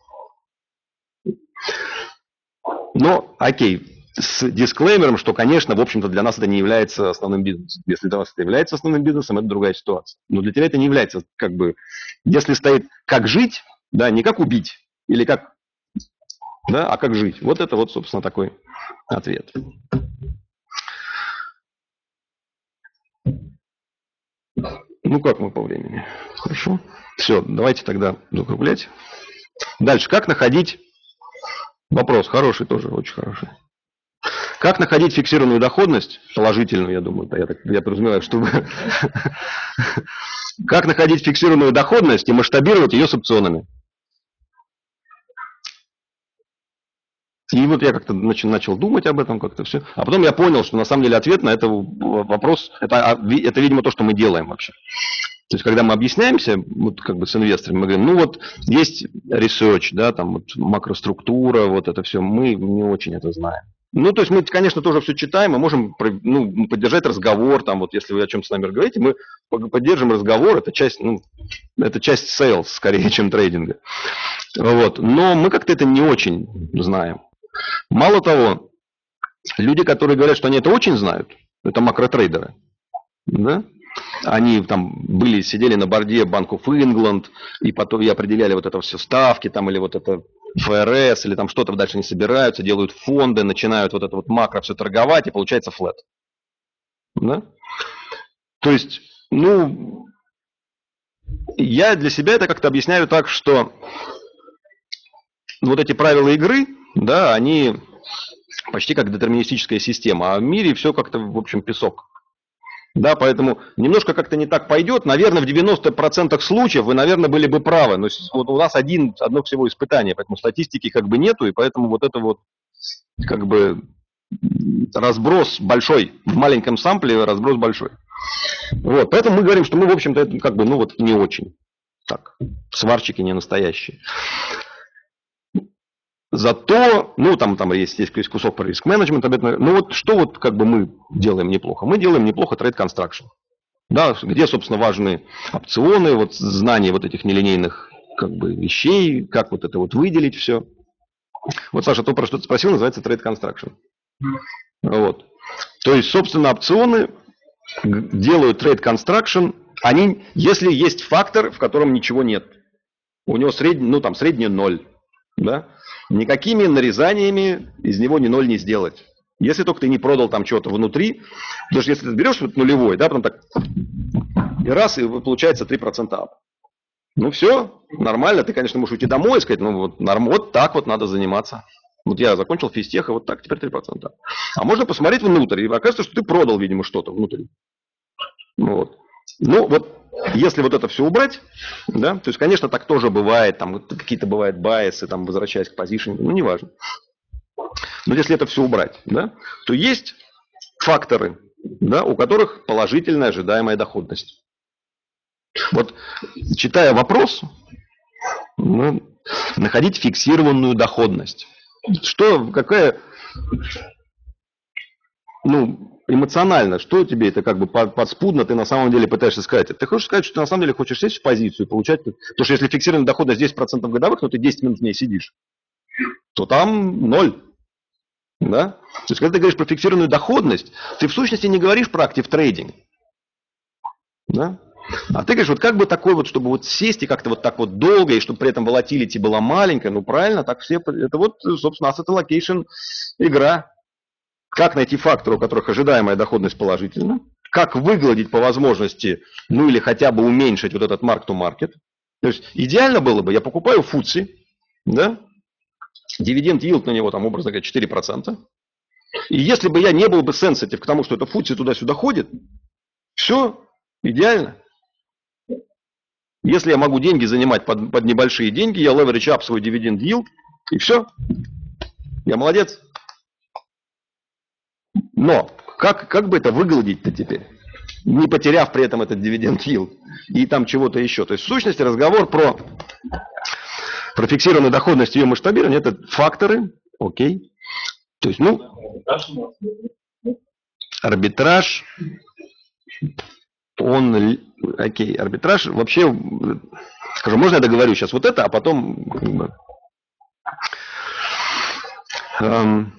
Но, окей, с дисклеймером, что, конечно, в общем-то, для нас это не является основным бизнесом. Если для вас это является основным бизнесом, это другая ситуация. Но для тебя это не является, как бы, если стоит как жить, да, не как убить, или как, да, а как жить. Вот это вот, собственно, такой ответ. Ну, как мы по времени? Хорошо. Все, давайте тогда закруглять. Дальше. Как находить... Вопрос хороший тоже, очень хороший. Как находить фиксированную доходность? Положительную, я думаю. Я, так, я подразумеваю, что... Как находить фиксированную доходность и масштабировать ее с опционами? И вот я как-то начал думать об этом как-то все. А потом я понял, что на самом деле ответ на этот вопрос, это, это видимо, то, что мы делаем вообще. То есть, когда мы объясняемся, вот как бы с инвесторами, мы говорим, ну вот есть research, да, там вот макроструктура, вот это все, мы не очень это знаем. Ну, то есть мы, конечно, тоже все читаем, мы можем, ну, поддержать разговор, там вот если вы о чем с нами говорите, мы поддержим разговор, это часть, ну, это часть sales скорее, чем трейдинга. Вот. Но мы как-то это не очень знаем. Мало того, люди, которые говорят, что они это очень знают, это макротрейдеры, да? Они там были, сидели на борде Bank of England, и потом и определяли вот это все ставки, там, или вот это эф эр эс, или там что-то дальше не собираются, делают фонды, начинают вот это вот макро все торговать, и получается флэт. Да? То есть, ну, я для себя это как-то объясняю так, что вот эти правила игры, да, они почти как детерминистическая система, а в мире все как-то, в общем, песок. Да, поэтому немножко как-то не так пойдет. Наверное, в девяноста процентах случаев вы, наверное, были бы правы. Но вот у нас один, одно всего испытание, поэтому статистики как бы нету, и поэтому вот это вот как бы разброс большой. В маленьком сампле разброс большой. Вот, поэтому мы говорим, что мы, в общем-то, это как бы, ну вот, не очень. Так, сварщики не настоящие. Зато, ну, там, там есть, есть кусок про риск-менеджмент, ну, вот что вот как бы мы делаем неплохо? Мы делаем неплохо trade construction, да, где, собственно, важны опционы, вот знание вот этих нелинейных как бы вещей, как вот это вот выделить все. Вот, Саша, то, про что ты спросил, называется trade construction. Вот. То есть, собственно, опционы делают trade construction, они, если есть фактор, в котором ничего нет, у него средний, ну, там, средний ноль, да, никакими нарезаниями из него ни ноль не сделать. Если только ты не продал там чего-то внутри, потому что если ты берешь вот нулевой, да, потом так, и раз, и получается три процента ап. Ну все, нормально, ты, конечно, можешь уйти домой и сказать, ну вот, норм, вот так вот надо заниматься. Вот я закончил физтех, и вот так, теперь три процента. А можно посмотреть внутрь, и окажется, что ты продал, видимо, что-то внутри. Вот. Ну вот, если вот это все убрать, да, то есть, конечно, так тоже бывает, там какие-то бывают байесы, там, возвращаясь к позиционингу, ну, неважно. Но если это все убрать, да, то есть факторы, да, у которых положительная ожидаемая доходность. Вот, читая вопрос, ну, находить фиксированную доходность. Что, какая, ну, эмоционально, что тебе это как бы подспудно ты на самом деле пытаешься сказать? Ты хочешь сказать, что ты на самом деле хочешь сесть в позицию и получать... Потому что если фиксированная доходность десять процентов годовых, но ты десять минут в ней сидишь, то там ноль. Да? То есть, когда ты говоришь про фиксированную доходность, ты в сущности не говоришь про актив трейдинг. Да? А ты говоришь, вот как бы такой вот, чтобы вот сесть и как-то вот так вот долго, и чтобы при этом volatility была маленькая, ну правильно, так все... Это вот, собственно, asset allocation игра. Как найти факторы, у которых ожидаемая доходность положительна, как выгладить по возможности, ну или хотя бы уменьшить вот этот mark-to-market. То есть идеально было бы, я покупаю футси, да, дивиденд yield на него там, образно говоря, четыре процента. И если бы я не был бы sensitive к тому, что это футси туда-сюда ходит, все идеально. Если я могу деньги занимать под, под небольшие деньги, я leverage up свой дивиденд yield, и все. Я молодец? Но как, как бы это выгладить-то теперь, не потеряв при этом этот дивиденд yield и там чего-то еще? То есть в сущности разговор про, про фиксированную доходность и ее масштабирование – это факторы, окей. То есть, ну, арбитраж, он, окей, арбитраж вообще, скажу, можно я договорю сейчас вот это, а потом, как бы, эм,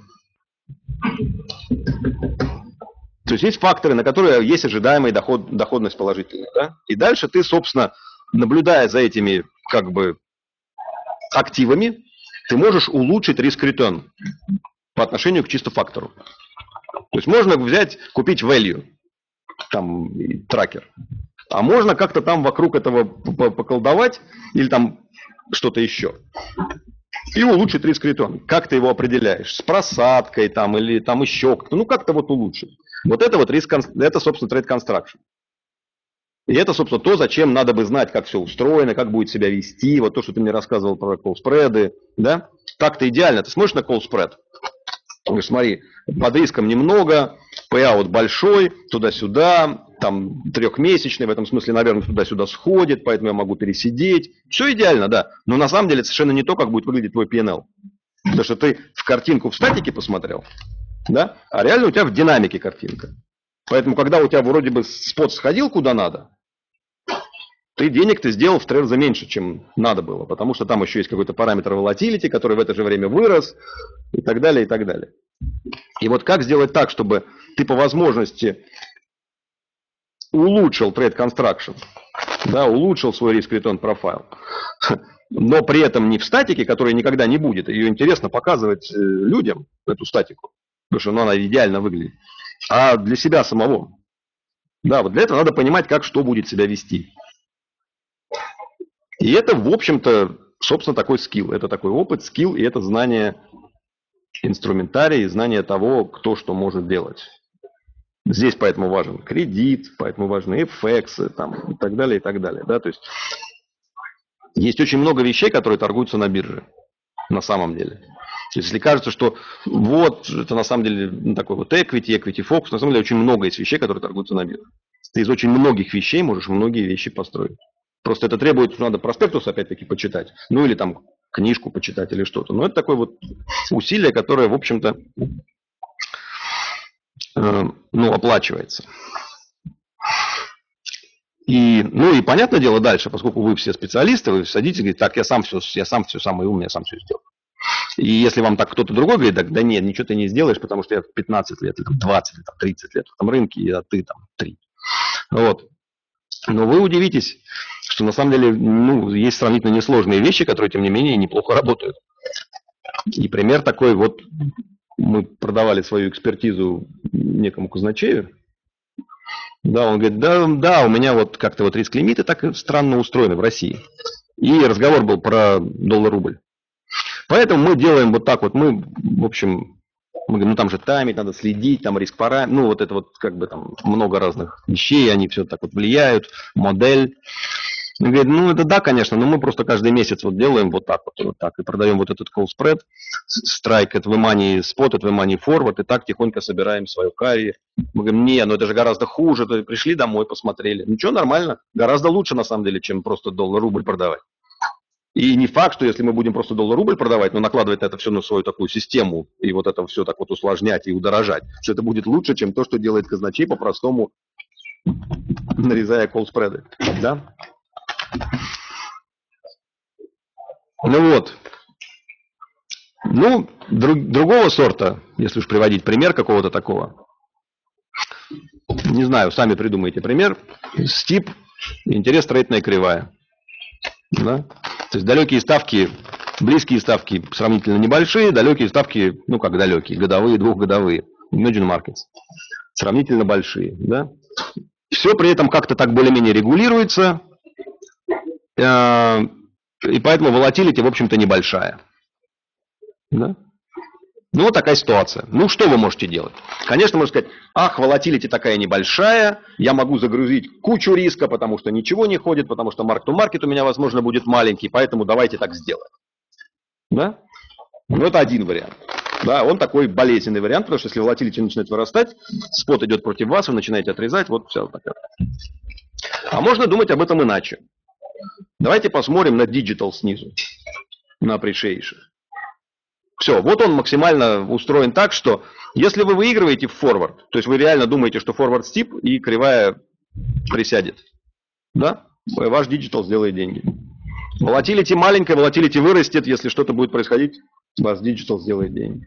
то есть есть факторы, на которые есть ожидаемая доход, доходность положительная, да? И дальше ты, собственно, наблюдая за этими, как бы, активами, ты можешь улучшить риск-ретурн по отношению к чисто фактору. То есть можно взять, купить value, там, трекер, а можно как-то там вокруг этого поколдовать или там что-то еще. И улучшить риск-ретурн. Как ты его определяешь? С просадкой там или там еще как-то. Ну, как-то вот улучшить. Вот это вот риск, это, собственно, trade construction. И это, собственно, то, зачем надо бы знать, как все устроено, как будет себя вести. Вот то, что ты мне рассказывал про колл-спреды, да? Так-то идеально. Ты смотришь на колл-спред? Говоришь, смотри, под риском немного, payout большой, туда-сюда, там трехмесячный, в этом смысле, наверное, туда-сюда сходит, поэтому я могу пересидеть. Все идеально, да. Но на самом деле совершенно не то, как будет выглядеть твой пи эн эл. Потому что ты в картинку в статике посмотрел, да, а реально у тебя в динамике картинка. Поэтому, когда у тебя вроде бы спот сходил куда надо, ты денег ты сделал в три раза меньше, чем надо было, потому что там еще есть какой-то параметр volatility, который в это же время вырос, и так далее, и так далее. И вот как сделать так, чтобы ты по возможности улучшил trade construction, да, улучшил свой риск-ретурн профайл, но при этом не в статике, которая никогда не будет, ее интересно показывать людям, эту статику, потому что ну, она идеально выглядит, а для себя самого. Да, вот для этого надо понимать, как что будет себя вести. И это, в общем-то, собственно, такой скилл. Это такой опыт, скилл, и это знание инструментария, знание того, кто что может делать. Здесь поэтому важен кредит, поэтому важны эф экс там, и так далее, и так далее. Да? То есть, есть очень много вещей, которые торгуются на бирже, на самом деле. То есть, если кажется, что вот, это на самом деле ну, такой вот equity, equity focus, на самом деле очень много есть вещей, которые торгуются на бирже. Ты из очень многих вещей можешь многие вещи построить. Просто это требует, надо проспектус опять-таки почитать, ну или там книжку почитать или что-то. Но это такое вот усилие, которое, в общем-то, э, ну, оплачивается. И, ну и понятное дело дальше, поскольку вы все специалисты, вы садитесь и говорите, так, я сам все, я сам все самый умный, я сам все сделал. И если вам так кто-то другой говорит, так, да нет, ничего ты не сделаешь, потому что я пятнадцать лет, или двадцать, или тридцать лет в этом рынке, а ты там три. Вот. Но вы удивитесь, что на самом деле ну, есть сравнительно несложные вещи, которые, тем не менее, неплохо работают. И пример такой, вот мы продавали свою экспертизу некому казначею. Да, он говорит, да, да, у меня вот как-то вот риск-лимиты так странно устроены в России. И разговор был про доллар-рубль. Поэтому мы делаем вот так вот, мы, в общем... Мы говорим, ну там же таймить, надо следить, там риск параметр, ну вот это вот как бы там много разных вещей, они все так вот влияют, модель. Он говорит, ну это да, конечно, но мы просто каждый месяц вот делаем вот так вот, вот так, и продаем вот этот call spread, strike at the money, spot at the money forward, и так тихонько собираем свою карри. Мы говорим, не, ну это же гораздо хуже, то пришли домой, посмотрели. Ничего, нормально, гораздо лучше на самом деле, чем просто доллар-рубль продавать. И не факт, что если мы будем просто доллар-рубль продавать, но накладывать это все на свою такую систему, и вот это все так вот усложнять и удорожать, что это будет лучше, чем то, что делает казначей по-простому, нарезая колл-спреды. Да? Ну вот. Ну, друг, другого сорта, если уж приводить пример какого-то такого, не знаю, сами придумайте пример, стип, интерес рейтная кривая. Да? То есть далекие ставки, близкие ставки сравнительно небольшие, далекие ставки, ну как далекие, годовые, двухгодовые, emerging markets, сравнительно большие. Да? Все при этом как-то так более-менее регулируется, и поэтому volatility, в общем-то, небольшая. Да? Ну, вот такая ситуация. Ну, что вы можете делать? Конечно, можно сказать, ах, volatility такая небольшая, я могу загрузить кучу риска, потому что ничего не ходит, потому что mark-to-market у меня, возможно, будет маленький, поэтому давайте так сделаем. Да? Ну, это один вариант. Да, он такой болезненный вариант, потому что если volatility начинает вырастать, спот идет против вас, вы начинаете отрезать, вот вся вот такая. А можно думать об этом иначе. Давайте посмотрим на digital снизу, на appreciation. Все, вот он максимально устроен так, что если вы выигрываете в форвард, то есть вы реально думаете, что форвард стип и кривая присядет, да, ваш digital сделает деньги. Volatility маленькая, volatility вырастет, если что-то будет происходить, ваш digital сделает деньги.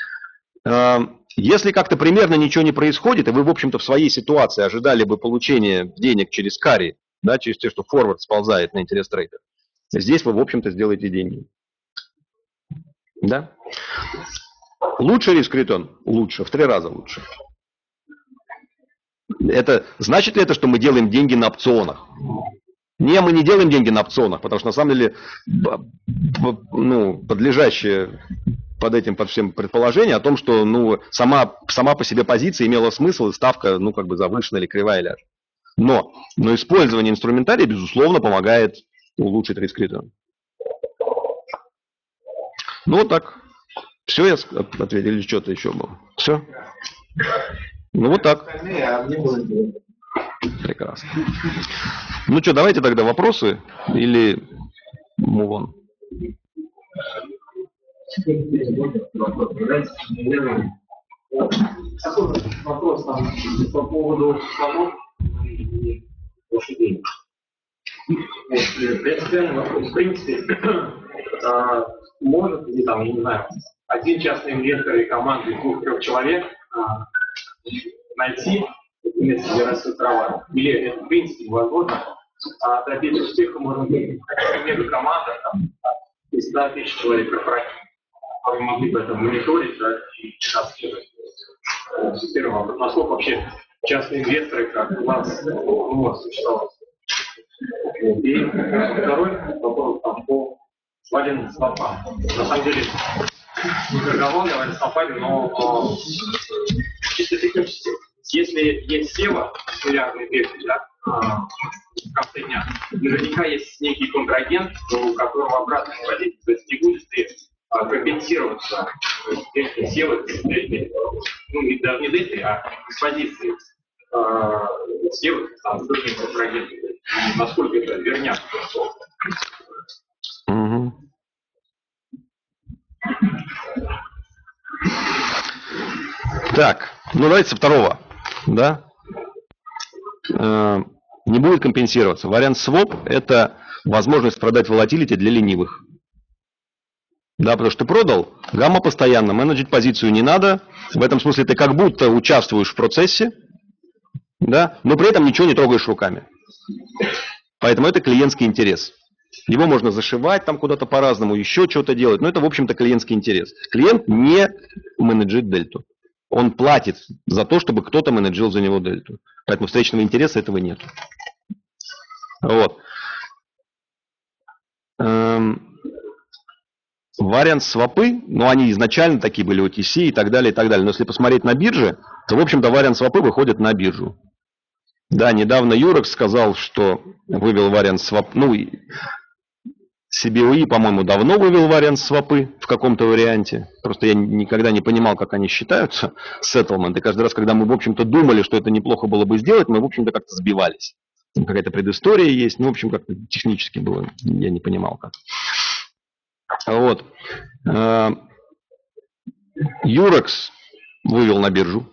Если как-то примерно ничего не происходит, и вы, в общем-то, в своей ситуации ожидали бы получения денег через carry, да, через то, что форвард сползает на интерес трейдер, здесь вы, в общем-то, сделаете деньги. Да? Лучше риск-ретурн? Лучше, в три раза лучше. Это, значит ли это, что мы делаем деньги на опционах? Не, мы не делаем деньги на опционах, потому что на самом деле ну, подлежащее под этим, под всем предположение о том, что ну, сама, сама по себе позиция имела смысл, и ставка ну, как бы завышена или кривая ляжет. Но, но использование инструментария, безусловно, помогает улучшить риск-ретурн. Ну вот так. Все, я ответил, или что-то еще было? Все? Ну вот так. Прекрасно. Ну что, давайте тогда вопросы или move on? Вопрос там по поводу слонов и лошадей. Принципиальный вопрос. В принципе, может ли там, я не знаю, один частный инвестор и команда из двух-трех человек найти место, где растут трава? Или это в принципе невозможно? А добиться успеха можно быть в мега-командах, там, из ста тысяч человек корпоративных. Вы могли бы это мониторить, да, и транслировать. Первый вопрос. Насколько вообще частные инвесторы, как у вас, могут существовать? И второй вопрос там, по валютным свопам. На самом деле, не торговал я валютными свопами, но чисто технически, если есть сева, миллиардный прибыль, да, в конце дня, наверняка есть некий контрагент, у которого обратная позиция, то есть не будет ли компенсироваться эти севы, ну, не даже не эти, а с позиции севы, там, с другим контрагентом. Насколько это верняк? Угу. Так, ну давайте со второго, да? Э, не будет компенсироваться. Вариант своп – это возможность продать volatility для ленивых. Да, потому что ты продал, гамма постоянно, менеджить позицию не надо. В этом смысле ты как будто участвуешь в процессе, да, но при этом ничего не трогаешь руками. Поэтому это клиентский интерес. Его можно зашивать там куда-то по-разному, еще что-то делать, но это, в общем-то, клиентский интерес. Клиент не менеджит дельту. Он платит за то, чтобы кто-то менеджил за него дельту. Поэтому встречного интереса этого нет. Вот. Эм... Вариант свопы, ну они изначально такие были, о ти си и так далее, и так далее. Но если посмотреть на бирже, то, в общем-то, вариант свопы выходит на биржу. Да, недавно Юрекс сказал, что вывел вариант своп, ну, си би о и, по-моему, давно вывел вариант свопы в каком-то варианте. Просто я никогда не понимал, как они считаются, settlement. И каждый раз, когда мы, в общем-то, думали, что это неплохо было бы сделать, мы, в общем-то, как-то сбивались. Там какая-то предыстория есть, ну, в общем, как-то технически было, я не понимал, как. Вот. Юрекс вывел на биржу.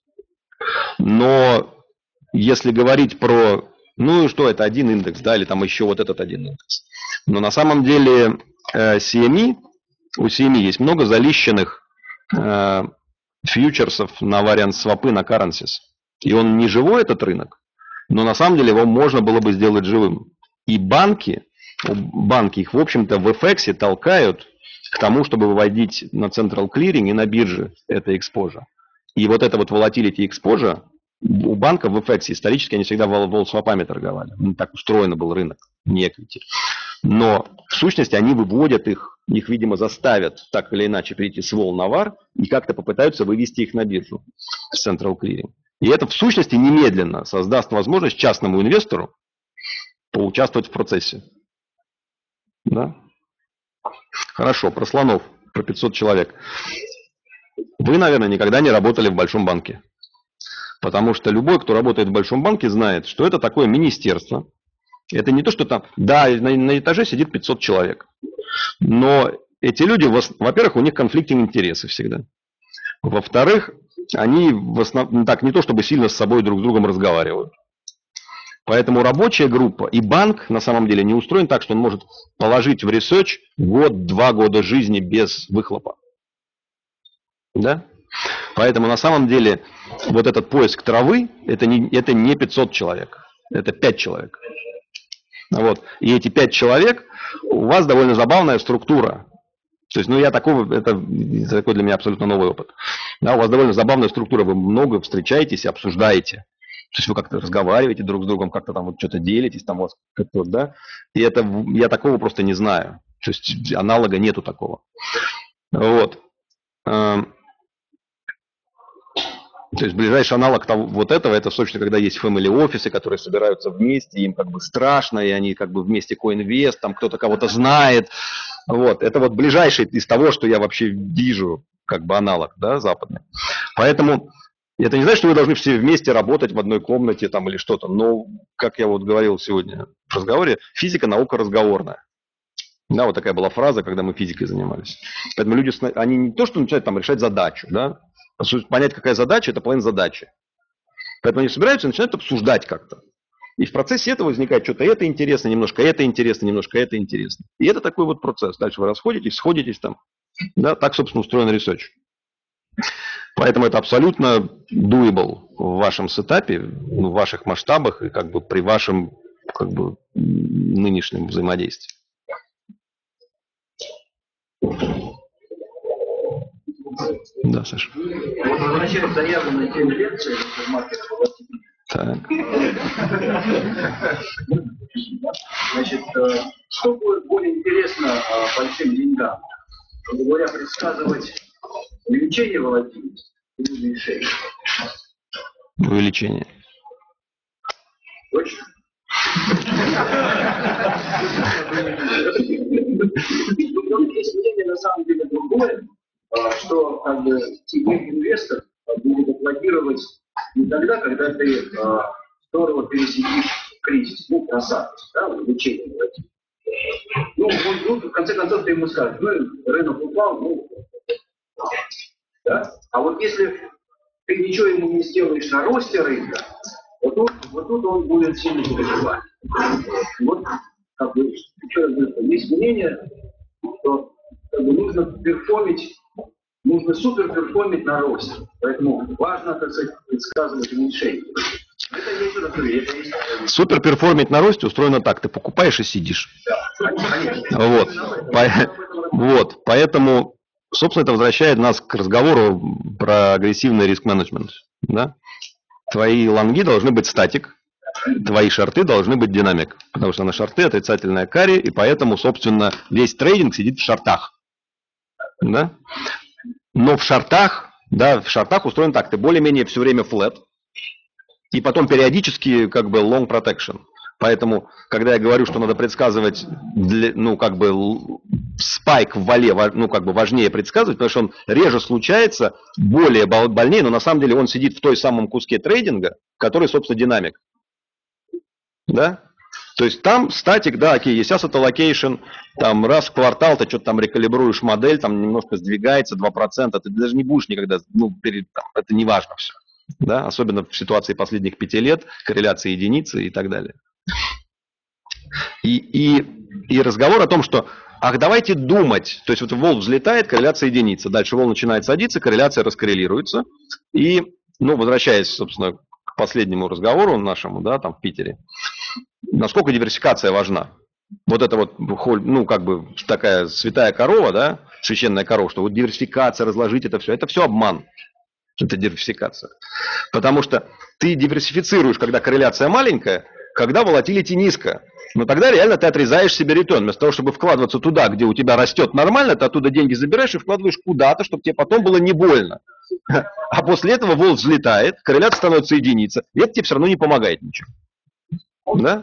Но если говорить про, ну и что, это один индекс, да, или там еще вот этот один индекс. Но на самом деле си эм и, у си эм и есть много залищенных э, фьючерсов на вариант свопы на currencies. И он не живой, этот рынок, но на самом деле его можно было бы сделать живым. И банки, банки их, в общем-то, в эф экс толкают к тому, чтобы выводить на Central Clearing и на бирже это exposure. И вот это вот volatility exposure у банков в эф экс исторически они всегда vol-свопами торговали. Ну, так устроен был рынок, не equity. Но в сущности они выводят их, их, видимо, заставят так или иначе перейти с vol на var и как-то попытаются вывести их на биржу с Central Clearing. И это в сущности немедленно создаст возможность частному инвестору поучаствовать в процессе. Да? Хорошо, про слонов, про пятьсот человек. Вы, наверное, никогда не работали в большом банке. Потому что любой, кто работает в большом банке, знает, что это такое министерство. Это не то, что там, да, на, на этаже сидит пятьсот человек. Но эти люди, во-первых, у них конфликт интересов всегда. Во-вторых, они в основном, так, не то, чтобы сильно с собой друг с другом разговаривают. Поэтому рабочая группа и банк на самом деле не устроен так, что он может положить в ресерч год-два года жизни без выхлопа. Да? Поэтому на самом деле вот этот поиск травы, это не, это не пятьсот человек, это пять человек. Вот. И эти пять человек, у вас довольно забавная структура. То есть, ну, я такого, это такой для меня абсолютно новый опыт. Да, у вас довольно забавная структура, вы много встречаетесь и обсуждаете. То есть вы как-то разговариваете друг с другом, как-то там вот что-то делитесь, там у вас как-то, да. И это, я такого просто не знаю. То есть аналога нету такого. Вот. То есть ближайший аналог того, вот этого, это, собственно, когда есть family офисы, которые собираются вместе, им как бы страшно, и они как бы вместе коинвест, там кто-то кого-то знает. Вот. Это вот ближайший из того, что я вообще вижу, как бы аналог, да, западный. Поэтому это не значит, что вы должны все вместе работать в одной комнате там или что-то. Но, как я вот говорил сегодня в разговоре, физика наука разговорная. Да, вот такая была фраза, когда мы физикой занимались. Поэтому люди, они не то, что начинают там решать задачу, да, понять, какая задача, это половина задачи. Поэтому они собираются и начинают обсуждать как-то. И в процессе этого возникает что-то это интересно, немножко это интересно, немножко это интересно. И это такой вот процесс. Дальше вы расходитесь, сходитесь там. Да, так, собственно, устроен ресерч. Поэтому это абсолютно doable в вашем сетапе, в ваших масштабах и как бы при вашем как бы нынешнем взаимодействии. Да, Саша. Вот возвращаясь к заявленной теме лекции, так. Значит, что будет более интересно большим деньгам? Грубо говоря, предсказывать увеличение волатильности или уменьшение? Увеличение. Точно? Есть мнение на самом деле другое, что как бы тебе инвестор будет аплодировать не тогда, когда ты э, здорово пересидишь кризис, ну, просадишь, да, увеличение волатильности. Ну, он, ну, в конце концов, ты ему скажешь, ну, рынок упал, ну, да? А вот если ты ничего ему не сделаешь на росте рынка, вот тут, вот тут он будет сильно переживать. Вот, как бы, еще раз говорю, есть мнение, что как бы, нужно перформить, нужно супер перформить на росте. Поэтому важно, так сказать, предсказывать уменьшение. Это есть, это есть. Супер перформить на росте устроено так: ты покупаешь и сидишь. Да, конечно. Вот. По- вот. Поэтому, собственно, это возвращает нас к разговору про агрессивный риск-менеджмент. Да? Твои лонги должны быть статик, твои шорты должны быть динамик. Потому что на шорты отрицательная карри, и поэтому, собственно, весь трейдинг сидит в шортах. Да? Но в шортах, да, в шортах устроен так: ты более-менее все время флэт, и потом периодически как бы long protection. Поэтому, когда я говорю, что надо предсказывать, для, ну, как бы спайк в вале, ну, как бы важнее предсказывать, потому что он реже случается, более больнее, но на самом деле он сидит в той самом куске трейдинга, который, собственно, динамик. Да? То есть там статик, да, окей, есть asset allocation, там раз в квартал ты что-то там рекалибруешь модель, там немножко сдвигается два процента, ты даже не будешь никогда, ну, перед, там, это не важно все. Да? Особенно в ситуации последних пяти лет, корреляции единицы и так далее. И, и, и разговор о том, что, ах, давайте думать, то есть вот вол взлетает, корреляция единица, дальше вол начинает садиться, корреляция раскоррелируется, и, ну, возвращаясь, собственно, к последнему разговору нашему, да, там в Питере, насколько диверсификация важна. Вот это вот, ну, как бы такая святая корова, да, священная корова, что вот диверсификация, разложить это все, это все обман. Это диверсификация. Потому что ты диверсифицируешь, когда корреляция маленькая, когда волатилити низкая. Но тогда реально ты отрезаешь себе ретурн. Вместо того, чтобы вкладываться туда, где у тебя растет нормально, ты оттуда деньги забираешь и вкладываешь куда-то, чтобы тебе потом было не больно. А после этого вол взлетает, корреляция становится единица, и это тебе все равно не помогает ничего. Да?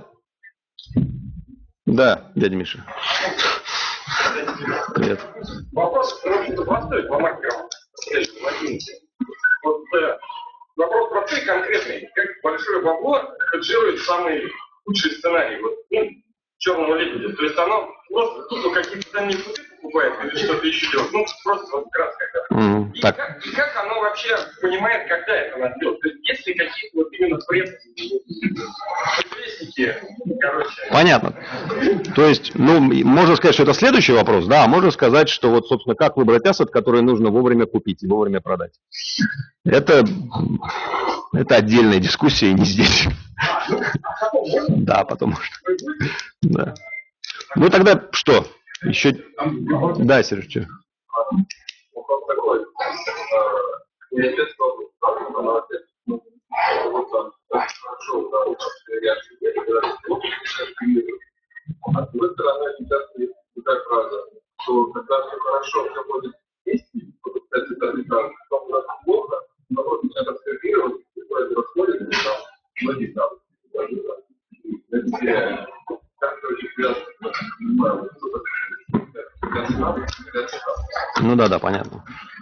Да, дядя Миша. Привет. Вопрос, в общем-то, простой по маркерам. цель волатильности. Вот э, вопрос простой, конкретный. Как большое бабло хеджирует самый худший сценарий? Вот, ну, черного лебедя. То есть оно просто тут какие-то ценные пути покупает или что-то еще делает. Ну, просто вот кратко. Mm, и, как, и как оно вообще понимает, когда это надо делать? То есть есть ли какие-то вот именно предвестники, короче? Понятно. То есть, ну, можно сказать, что это следующий вопрос, да, а можно сказать, что вот, собственно, как выбрать ассет, который нужно вовремя купить и вовремя продать. Это, это отдельная дискуссия, и не здесь. Да, потому что... Да. Ну, тогда что? Еще... Да, Сережа. Вопрос такой. Министерство хорошо, я а с другой стороны, сейчас есть такая фраза, что когда все хорошо, все будет вместе, кстати, это не так, что у нас плохо, но вот сейчас обсервировать, что это расходит, и там многие там, даже там, это теряем. Как это очень связано, ну да, да, понятно.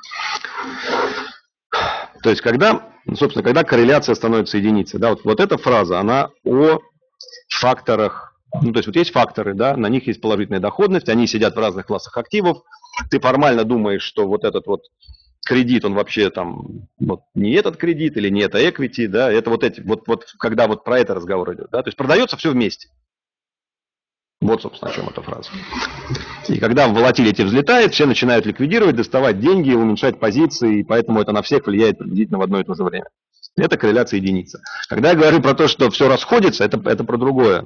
То есть, когда, собственно, когда корреляция становится единицей, да, вот, вот эта фраза, она о факторах, ну, то есть, вот есть факторы, да, на них есть положительная доходность, они сидят в разных классах активов, ты формально думаешь, что вот этот вот кредит, он вообще там, вот, не этот кредит или не это equity, да, это вот эти, вот, вот, когда вот про это разговор идет, да, то есть, продается все вместе. Вот, собственно, о чем эта фраза. И когда volatility взлетает, все начинают ликвидировать, доставать деньги, уменьшать позиции, и поэтому это на всех влияет приблизительно в одно и то же время. Это корреляция единицы. Когда я говорю про то, что все расходится, это, это про другое.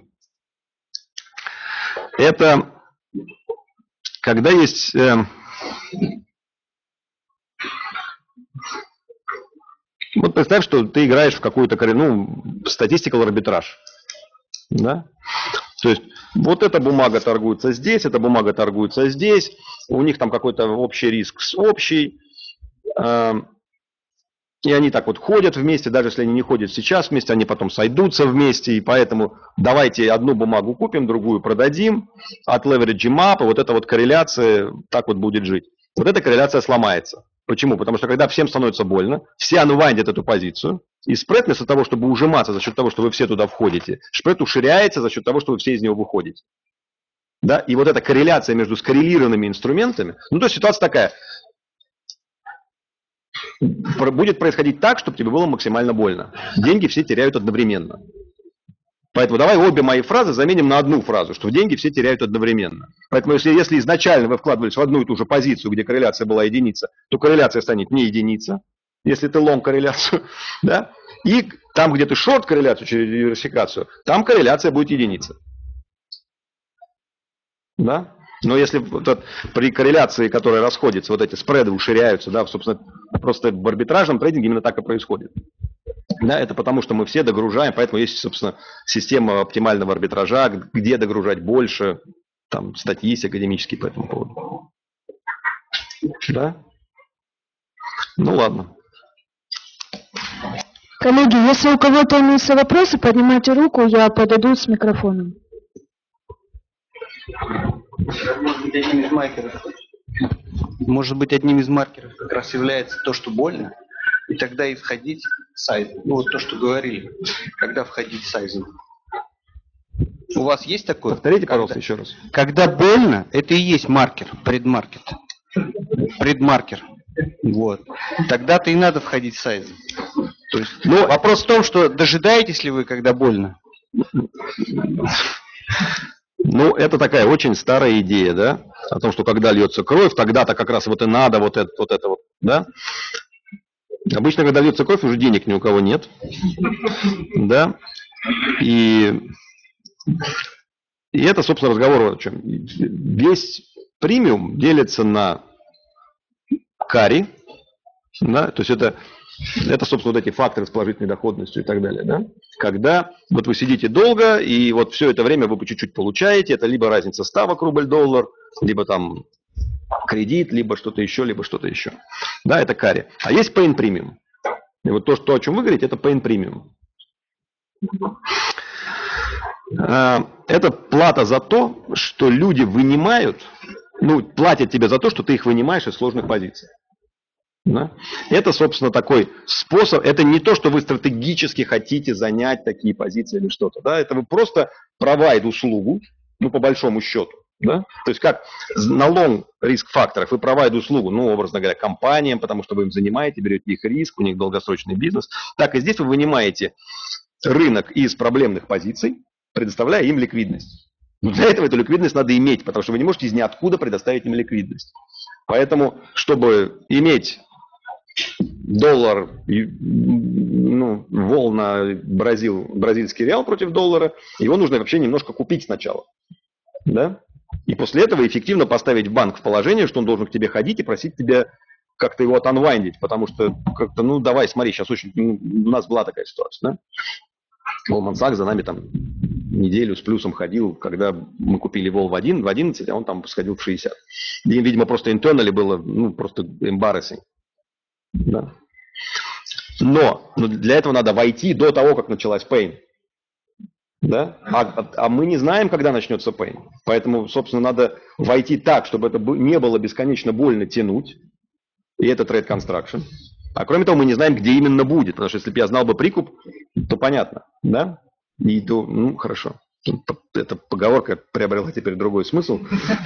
Это когда есть... Э, вот представь, что ты играешь в какую-то, ну, statistical арбитраж. Да? То есть вот эта бумага торгуется здесь, эта бумага торгуется здесь, у них там какой-то общий риск с общей, э, и они так вот ходят вместе, даже если они не ходят сейчас вместе, они потом сойдутся вместе, и поэтому давайте одну бумагу купим, другую продадим, отлевериджим ап, и вот эта вот корреляция так вот будет жить. Вот эта корреляция сломается. Почему? Потому что когда всем становится больно, все анвайндят эту позицию, и спред вместо того, чтобы ужиматься за счет того, что вы все туда входите, спред уширяется за счет того, что вы все из него выходите. Да? И вот эта корреляция между скоррелированными инструментами, ну то есть ситуация такая, будет происходить так, чтобы тебе было максимально больно. Деньги все теряют одновременно. Поэтому давай обе мои фразы заменим на одну фразу, что деньги все теряют одновременно. Поэтому если, если изначально вы вкладывались в одну и ту же позицию, где корреляция была единица, то корреляция станет не единица, если ты лонг корреляцию, да? И там, где ты шорт корреляцию через диверсификацию, там корреляция будет единица. Да? Но если вот при корреляции, которая расходится, вот эти спреды уширяются, да, собственно, просто в арбитражном трейдинге именно так и происходит. Да, это потому, что мы все догружаем, поэтому есть, собственно, система оптимального арбитража, где догружать больше, там, статьи есть академические по этому поводу. Да? Ну ладно. Коллеги, если у кого-то имеются вопросы, поднимайте руку, я подойду с микрофоном. Может быть, одним из маркеров, может быть, одним из маркеров как раз является то, что больно, и тогда и входить сайзом. Ну, вот то, что говорили, когда входить сайзом. У вас есть такое? Повторите, когда, пожалуйста, еще раз. Когда больно, это и есть маркер, предмаркет. Предмаркер. Вот. Тогда-то и надо входить сайзом. То есть, ну, вопрос в том, что дожидаетесь ли вы, когда больно? Ну, это такая очень старая идея, да, о том, что когда льется кровь, тогда-то как раз вот и надо вот это вот, это вот, да. Обычно, когда льется кровь, уже денег ни у кого нет, да, и, и это, собственно, разговор о чем. Весь премиум делится на карри, да, то есть это, это, собственно, вот эти факторы с положительной доходностью и так далее, да. Когда вот вы сидите долго, и вот все это время вы по чуть-чуть получаете, это либо разница ставок рубль-доллар, либо там кредит, либо что-то еще, либо что-то еще. Да, это карри. А есть pain premium. И вот то, что, о чем вы говорите, это pain premium. Это плата за то, что люди вынимают, ну, платят тебе за то, что ты их вынимаешь из сложных позиций. Да? Это, собственно, такой способ. Это не то, что вы стратегически хотите занять такие позиции или что-то. Да? Это вы просто провайд услугу, ну, по большому счету. Да? То есть как на long риск факторах вы провайд услугу, ну, образно говоря, компаниям, потому что вы им занимаете, берете их риск, у них долгосрочный бизнес. Так и здесь вы вынимаете рынок из проблемных позиций, предоставляя им ликвидность. Но для этого эту ликвидность надо иметь, потому что вы не можете из ниоткуда предоставить им ликвидность. Поэтому, чтобы иметь доллар, ну, волна бразил, бразильский реал против доллара, его нужно вообще немножко купить сначала. Да? И после этого эффективно поставить банк в положение, что он должен к тебе ходить и просить тебя как-то его отанвайндить, потому что как-то, ну, давай, смотри, сейчас очень, ну, у нас была такая ситуация, да? Goldman Sachs за нами там неделю с плюсом ходил, когда мы купили Vol в одиннадцать, а он там сходил в шестьдесят. И, видимо, просто internally было, ну, просто embarrassing. Да? Но, но для этого надо войти до того, как началась pain. Да? А, а мы не знаем, когда начнется pain. Поэтому, собственно, надо войти так, чтобы это не было бесконечно больно тянуть. И это trade construction. А кроме того, мы не знаем, где именно будет. Потому что если бы я знал бы прикуп, то понятно. Да? И то, ну, хорошо. Эта поговорка приобрела теперь другой смысл.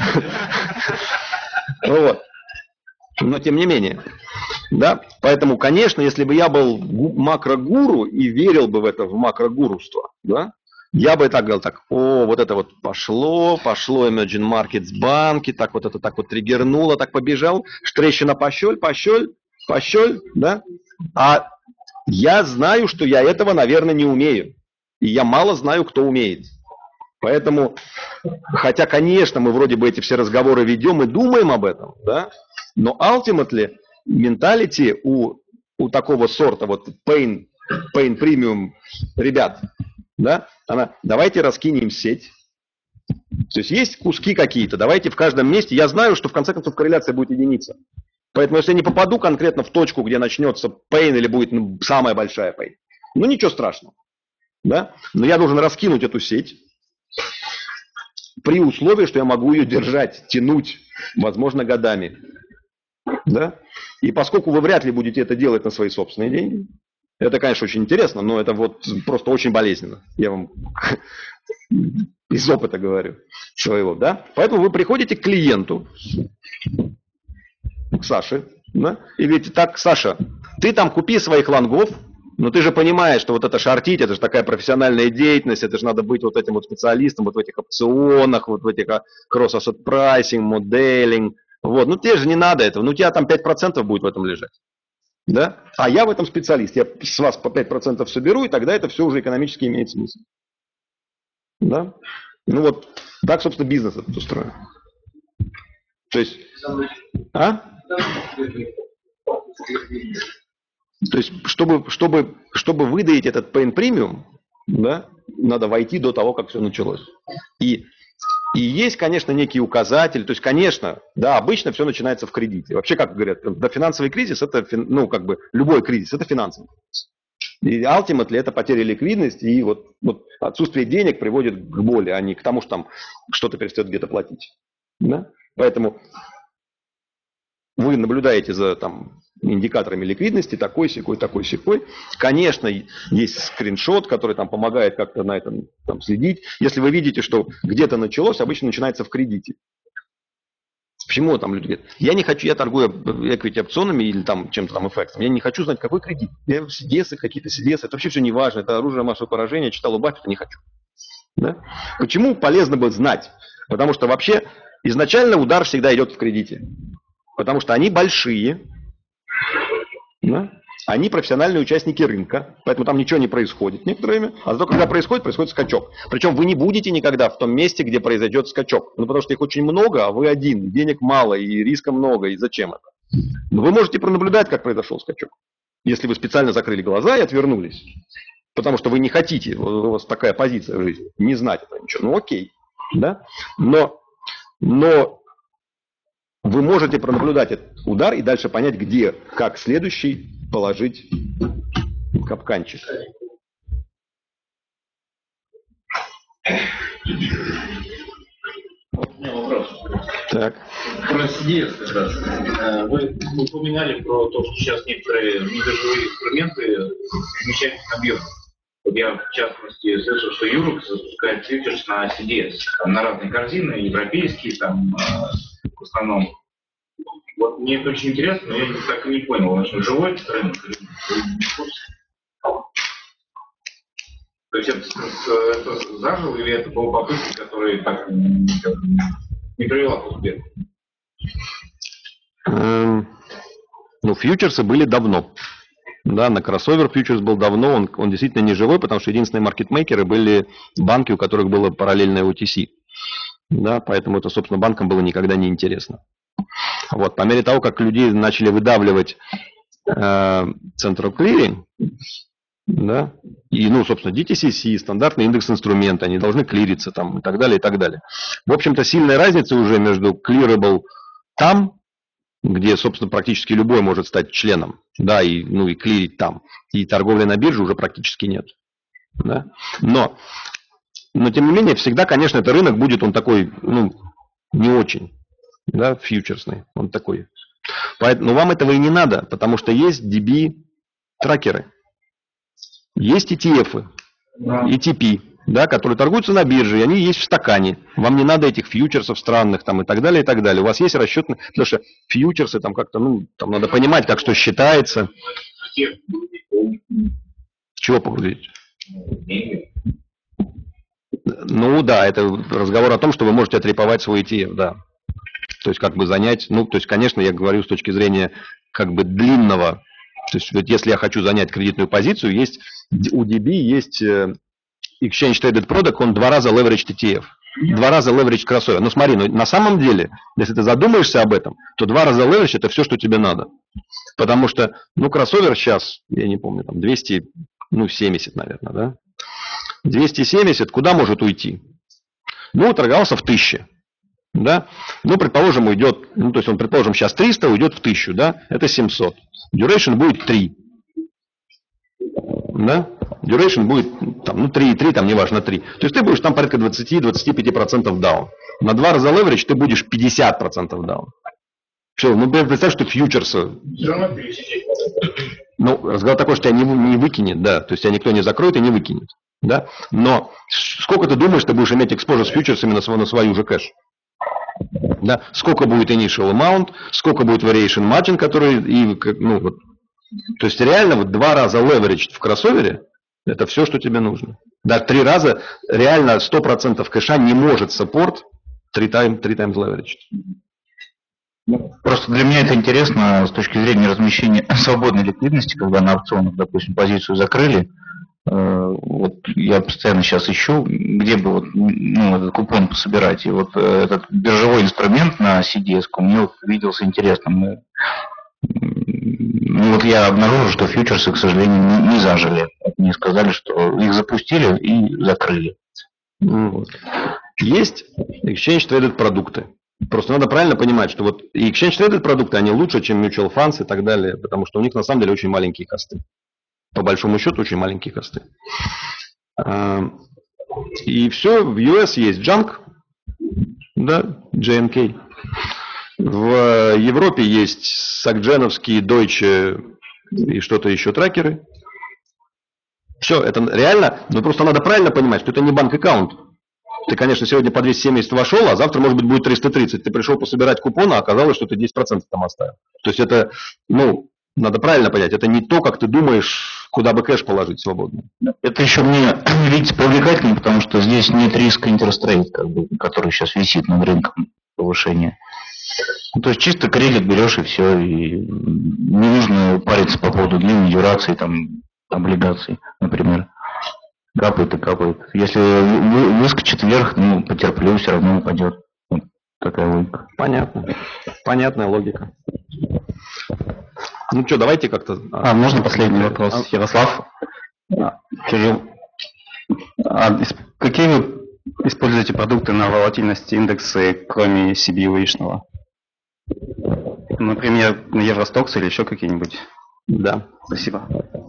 Вот. Но тем не менее. Да? Поэтому, конечно, если бы я был макрогуру и верил бы в это, в макрогурувство, да, я бы и так говорил, так, о, вот это вот пошло, пошло emerging markets банки, так вот это так вот триггернуло, так побежал, трещина пощель, пощель, пощель, да? А я знаю, что я этого, наверное, не умею. И я мало знаю, кто умеет. Поэтому, хотя, конечно, мы вроде бы эти все разговоры ведем и думаем об этом, да, но ultimately менталити у, у такого сорта, вот pain, pain premium ребят, да, она, давайте раскинем сеть. То есть есть куски какие-то, давайте в каждом месте. Я знаю, что в конце концов корреляция будет единица. Поэтому если я не попаду конкретно в точку, где начнется pain или будет, ну, самая большая pain, ну ничего страшного. Да? Но я должен раскинуть эту сеть при условии, что я могу ее держать, тянуть, возможно, годами. Да? И поскольку вы вряд ли будете это делать на свои собственные деньги, это, конечно, очень интересно, но это вот просто очень болезненно. Я вам из опыта говорю своего. Да? Поэтому вы приходите к клиенту, к Саше, да? И говорите, так, Саша, ты там купи своих лонгов, но ты же понимаешь, что вот это шортить, это же такая профессиональная деятельность, это же надо быть вот этим вот специалистом вот в этих опционах, вот в этих кросс-ассет прайсинг, моделинг. Вот, ну тебе же не надо этого, ну у тебя там пять процентов будет в этом лежать. Да? А я в этом специалист, я с вас по пять процентов соберу, и тогда это все уже экономически имеет смысл. Да? Ну вот, так, собственно, бизнес этот устроен. То есть, а? То есть, чтобы, чтобы, чтобы выдаить этот pain premium, да, надо войти до того, как все началось. И, и есть, конечно, некий указатель. То есть, конечно, да, обычно все начинается в кредите. Вообще, как говорят, да, финансовый кризис, это, ну, как бы, любой кризис, это финансовый кризис. И ultimately это потеря ликвидности, и вот, вот отсутствие денег приводит к боли, а не к тому, что там что-то перестает где-то платить. Да? Поэтому вы наблюдаете за там индикаторами ликвидности, такой, сякой, такой, сякой. Конечно, есть скриншот, который там помогает как-то на этом там, следить. Если вы видите, что где-то началось, обычно начинается в кредите. Почему там люди говорят, я не хочу, я торгую equity опционами или там чем-то там эффектом, я не хочу знать, какой кредит. Я сидесы какие-то, сидесы, это вообще все не важно, это оружие массового поражения, я читал у Баффета, не хочу. Да? Почему полезно бы знать? Потому что вообще изначально удар всегда идет в кредите. Потому что они большие, да? Они профессиональные участники рынка, поэтому там ничего не происходит некоторое время, а зато когда происходит, происходит скачок. Причем вы не будете никогда в том месте, где произойдет скачок, ну потому что их очень много, а вы один, денег мало и риска много, и зачем это? Но вы можете пронаблюдать, как произошел скачок, если вы специально закрыли глаза и отвернулись, потому что вы не хотите, у вас такая позиция в жизни, не знать этого ничего, ну окей, да? Но, но вы можете пронаблюдать этот удар и дальше понять, где, как следующий положить капканчик. У меня вопрос. Так. Про си ди эс как раз. Вы упоминали про то, что сейчас некоторые небиржевые инструменты размещаются на бирже. Вот я, в частности, слышал, что Юрекс запускает фьючерс на си ди эс. Там на разные корзины, европейские, там в основном. Вот мне это очень интересно, но я так и не понял, он что, живой этот рынок или то есть это, это зажил или это была попытка, которая так не привела к успеху? Эм, ну, фьючерсы были давно. Да, на кроссовер фьючерс был давно, он, он действительно не живой, потому что единственные маркетмейкеры были банки, у которых было параллельное о ти си. Да, поэтому это, собственно, банкам было никогда не интересно. Вот, по мере того, как люди начали выдавливать э, Central Clearing, да, и, ну, собственно, ди ти си си, стандартный индекс инструмента, они должны клириться там и так далее, и так далее. В общем-то, сильная разница уже между clearable там, где, собственно, практически любой может стать членом, да, и, ну, и клирить там, и торговли на бирже уже практически нет. Да? Но, но, тем не менее, всегда, конечно, этот рынок будет, он такой, ну, не очень, да, фьючерсный, он такой. Поэтому, но вам этого и не надо, потому что есть ди би-тракеры. Есть и ти эф, и ти пи, да, которые торгуются на бирже, и они есть в стакане. Вам не надо этих фьючерсов странных там, и так далее, и так далее. У вас есть расчетные, потому что фьючерсы там как-то, ну, там надо понимать, как что считается. Чего погрузить? Ну да, это разговор о том, что вы можете отреповать свой и ти эф, да. То есть как бы занять, ну, то есть, конечно, я говорю с точки зрения как бы длинного. То есть, вот если я хочу занять кредитную позицию, есть у ди би есть Exchange Traded Product, он два раза leveraged и ти эф, два раза leveraged кроссовер. Но смотри, ну, на самом деле, если ты задумаешься об этом, то два раза leveraged это все, что тебе надо. Потому что, ну, кроссовер сейчас, я не помню, там двести, ну, семьдесят, наверное, да? двести семьдесят, куда может уйти? Ну, торговался в тысяче. Да? Ну, предположим, уйдет, ну, то есть он, предположим, сейчас триста, уйдет в тысячу, да? Это семьсот. Duration будет три. Да? Duration будет, там, ну, три, три, там, неважно, три. То есть ты будешь там порядка двадцать-двадцать пять процентов даун. На два раза leverage ты будешь пятьдесят процентов даун. Все, ну, представь, что фьючерсы. Ну, разговор такой, что тебя не, не выкинет, да. То есть тебя никто не закроет и не выкинет. Да? Но сколько ты думаешь, ты будешь иметь экспозицию с фьючерсами на свою, на свою же кэш? Да? Сколько будет initial amount, сколько будет variation margin, который, и, ну, вот, то есть реально вот два раза leverage в кроссовере, это все, что тебе нужно. Да, три раза реально сто процентов кэша не может саппорт три times leverage. Просто для меня это интересно с точки зрения размещения свободной ликвидности, когда на опционах, допустим, позицию закрыли. Вот я постоянно сейчас ищу, где бы вот, ну, этот купон пособирать. И вот этот биржевой инструмент на си ди эс мне вот виделся интересным. Ну вот я обнаружил, что фьючерсы, к сожалению, не, не зажили. Мне сказали, что их запустили и закрыли. Вот. Есть Exchange Traded продукты. Просто надо правильно понимать, что вот и Exchange Traded продукты, они лучше, чем Mutual Funds и так далее, потому что у них на самом деле очень маленькие косты. По большому счету очень маленькие косты. И все, в ю эс есть Junk, да, джей эн кей. В Европе есть сакдженовские, Deutsche и что-то еще трекеры. Все, это реально, но просто надо правильно понимать, что это не банк-аккаунт. Ты, конечно, сегодня по двести семьдесят вошел, а завтра, может быть, будет триста тридцать. Ты пришел пособирать купон, а оказалось, что ты десять процентов там оставил. То есть это, ну, надо правильно понять, это не то, как ты думаешь, куда бы кэш положить свободно. Это еще мне видится привлекательным, потому что здесь нет риска interest rate, как бы, который сейчас висит над рынком повышения. Ну, то есть чисто кредит берешь и все, и не нужно париться по поводу длинной дюрации там, облигаций, например. Капает и капает. Если выскочит вверх, ну, потерплю, все равно упадет. Вот такая логика. Понятно. Понятная логика. Ну что, давайте как-то... А, можно последний вопрос, а... Ярослав? А, Кирилл. А, какие вы используете продукты на волатильность индексы, кроме си би ю-ишного? Например, Евростокс или еще какие-нибудь? Да. Спасибо.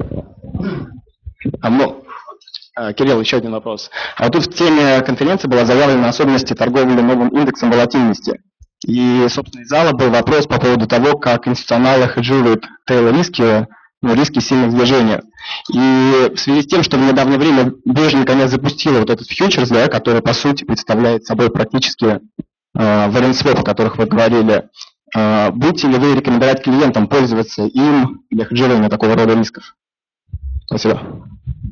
А, ну, Кирилл, еще один вопрос. А тут в теме конференции была заявлена особенности торговли новым индексом волатильности. И, собственно, из зала был вопрос по поводу того, как институционалы хеджируют тейл-риски, ну, риски сильных движений. И в связи с тем, что в недавнее время биржа наконец запустила вот этот фьючерс, да, который, по сути, представляет собой практически э, вариант своп, о которых вы говорили, э, будете ли вы рекомендовать клиентам пользоваться им для хеджирования такого рода рисков? Спасибо.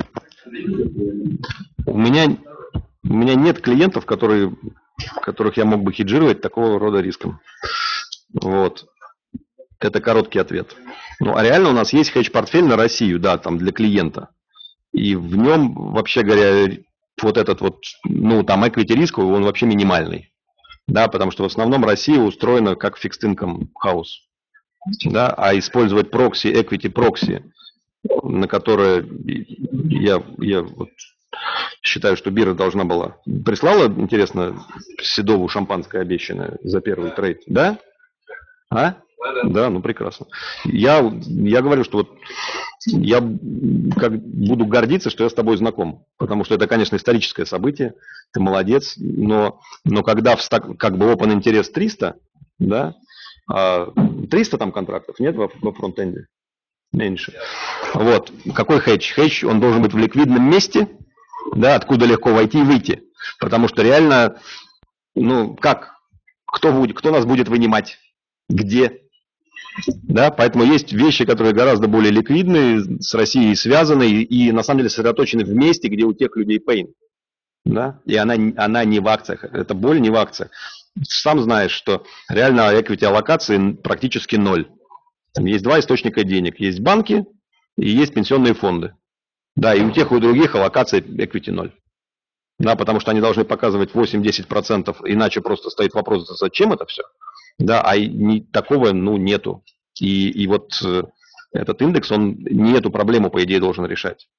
У меня, у меня нет клиентов, которые, которых я мог бы хеджировать такого рода риском. Вот. Это короткий ответ. Ну, а реально у нас есть хедж-портфель на Россию, да, там для клиента. И в нем, вообще говоря, вот этот вот, ну, там equity рисковый, он вообще минимальный. Да, потому что в основном Россия устроена как fixed income house. Да, а использовать прокси, equity прокси, на которое я, я вот считаю, что биржа должна была. Прислала, интересно, Седову шампанское обещанное за первый трейд, да? А? Да, ну прекрасно. Я, я говорю, что вот я как буду гордиться, что я с тобой знаком, потому что это, конечно, историческое событие, ты молодец, но, но когда в стак, как бы open интерес триста, да, триста там контрактов нет во, во фронтенде? Меньше. Вот. Какой хедж? Хедж, он должен быть в ликвидном месте, да, откуда легко войти и выйти. Потому что реально, ну, как? Кто будет, кто нас будет вынимать? Где? Да, поэтому есть вещи, которые гораздо более ликвидные, с Россией связаны и, и на самом деле сосредоточены в месте, где у тех людей pain. Да? И она, она не в акциях. Эта боль не в акциях. Сам знаешь, что реально equity аллокации практически ноль. Там есть два источника денег. Есть банки и есть пенсионные фонды. Да, и у тех, и у других аллокация equity ноль. Да, потому что они должны показывать восемь-десять процентов, иначе просто стоит вопрос, зачем это все. Да, а не, такого, ну, нету. И, и вот э, этот индекс, он не эту проблему, по идее, должен решать.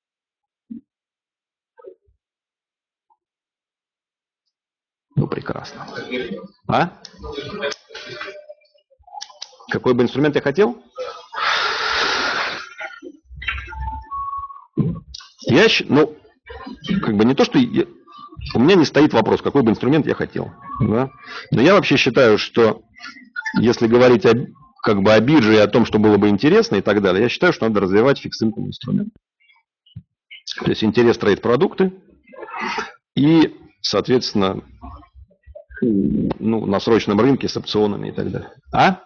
Ну, прекрасно. А? Какой бы инструмент я хотел? Я, ну, как бы не то, что... Я, у меня не стоит вопрос, какой бы инструмент я хотел. Да? Но я вообще считаю, что если говорить о, как бы о бирже и о том, что было бы интересно и так далее, я считаю, что надо развивать фикс-инком инструмент. То есть интерес трейд-продукты и, соответственно, ну, на срочном рынке с опционами и так далее. А?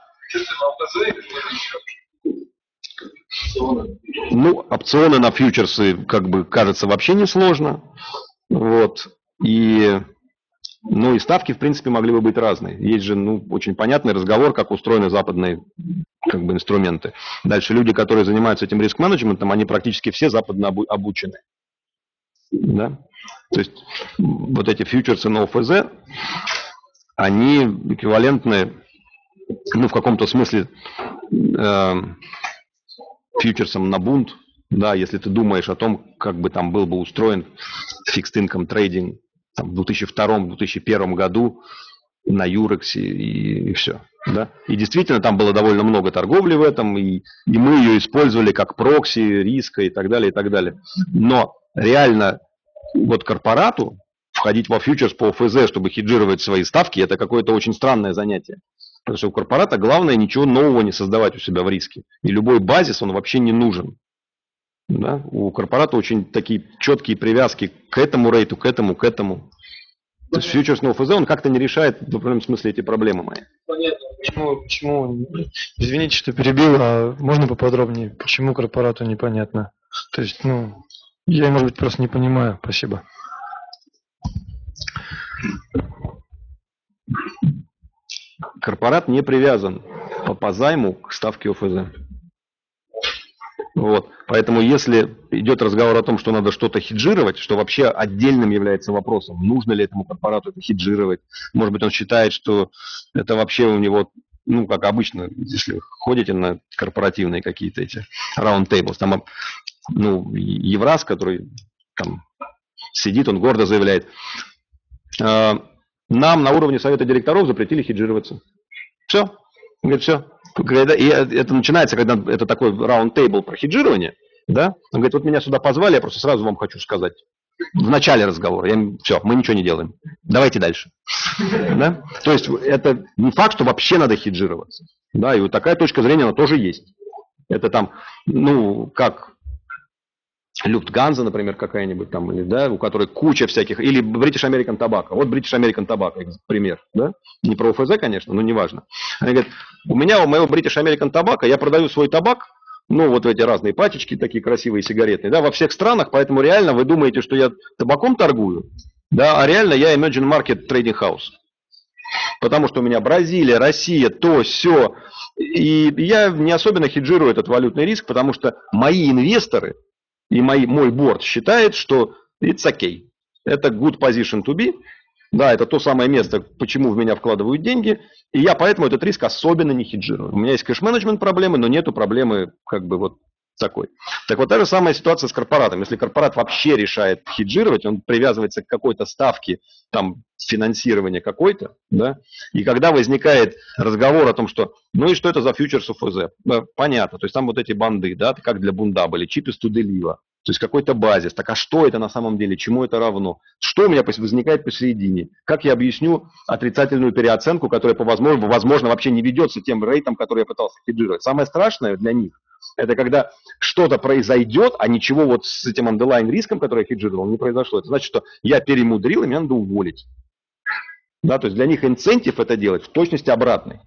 Ну, опционы на фьючерсы, как бы, кажется, вообще не сложно. Вот. И, ну, и ставки, в принципе, могли бы быть разные. Есть же, ну, очень понятный разговор, как устроены западные, как бы, инструменты. Дальше люди, которые занимаются этим риск-менеджментом, они практически все западно обучены. Да? То есть вот эти фьючерсы на ОФЗ, они эквивалентны, ну, в каком-то смысле, э, фьючерсам на бунт. Да, если ты думаешь о том, как бы там был бы устроен fixed income трейдинг там, в две тысячи втором - две тысячи первом году на Юрексе и, и все. Да? И действительно там было довольно много торговли в этом, и, и мы ее использовали как прокси, риска и так далее, и так далее. Но реально вот корпорату входить во фьючерс по ОФЗ, чтобы хеджировать свои ставки, это какое-то очень странное занятие. Потому что у корпората главное ничего нового не создавать у себя в риске. И любой базис, он вообще не нужен. Да? У корпората очень такие четкие привязки к этому рейту, к этому, к этому. То есть фьючерс на ОФЗ, он как-то не решает в определенном смысле эти проблемы мои. Понятно. Почему, почему, извините, что перебил, а можно поподробнее, почему корпорату непонятно? То есть, ну, я, может быть, просто не понимаю. Спасибо. Корпорат не привязан по, по займу к ставке ОФЗ. Вот. Поэтому если идет разговор о том, что надо что-то хеджировать, что вообще отдельным является вопросом, нужно ли этому корпорату это хеджировать, может быть, он считает, что это вообще у него, ну, как обычно, если ходите на корпоративные какие-то эти round tables, там, ну, Евраз, который там сидит, он гордо заявляет, нам на уровне совета директоров запретили хеджироваться. Все. Он говорит, все. И это начинается, когда это такой раунд-тейбл про хеджирование, да? Он говорит, вот меня сюда позвали, я просто сразу вам хочу сказать. В начале разговора. Я, все, мы ничего не делаем. Давайте дальше. Да? То есть это не факт, что вообще надо хеджироваться. Да, и вот такая точка зрения, она тоже есть. Это там, ну, как Люфтганза, например, какая-нибудь там, или, да, у которой куча всяких, или British American Tobacco. Вот British American Tobacco, пример, да? Не про ОФЗ, конечно, но неважно. Они говорят, у меня, у моего British American Tobacco, я продаю свой табак, ну, вот эти разные пачечки, такие красивые сигаретные, да, во всех странах, поэтому реально вы думаете, что я табаком торгую, да, а реально я Emerging Market Trading House. Потому что у меня Бразилия, Россия, то, сё. И я не особенно хеджирую этот валютный риск, потому что мои инвесторы и мои, мой борд считает, что it's okay. Это good position to be. Да, это то самое место, почему в меня вкладывают деньги. И я поэтому этот риск особенно не хеджирую. У меня есть кэш-менеджмент проблемы, но нету проблемы как бы вот такой. Так вот, та же самая ситуация с корпоратом. Если корпорат вообще решает хеджировать, он привязывается к какой-то ставке там, финансирования какой-то, да, и когда возникает разговор о том, что ну и что это за фьючерс ОФЗ, да, понятно, то есть там вот эти банды, да, как для бунда были, cheapest to deliver, то есть какой-то базис, так а что это на самом деле, чему это равно, что у меня возникает посередине, как я объясню отрицательную переоценку, которая по возможно, возможно вообще не ведется тем рейтом, который я пытался хеджировать. Самое страшное для них, это когда что-то произойдет, а ничего вот с этим underlying риском, который я хеджировал, не произошло. Это значит, что я перемудрил, и меня надо уволить. Да, то есть для них инцентив это делать в точности обратный.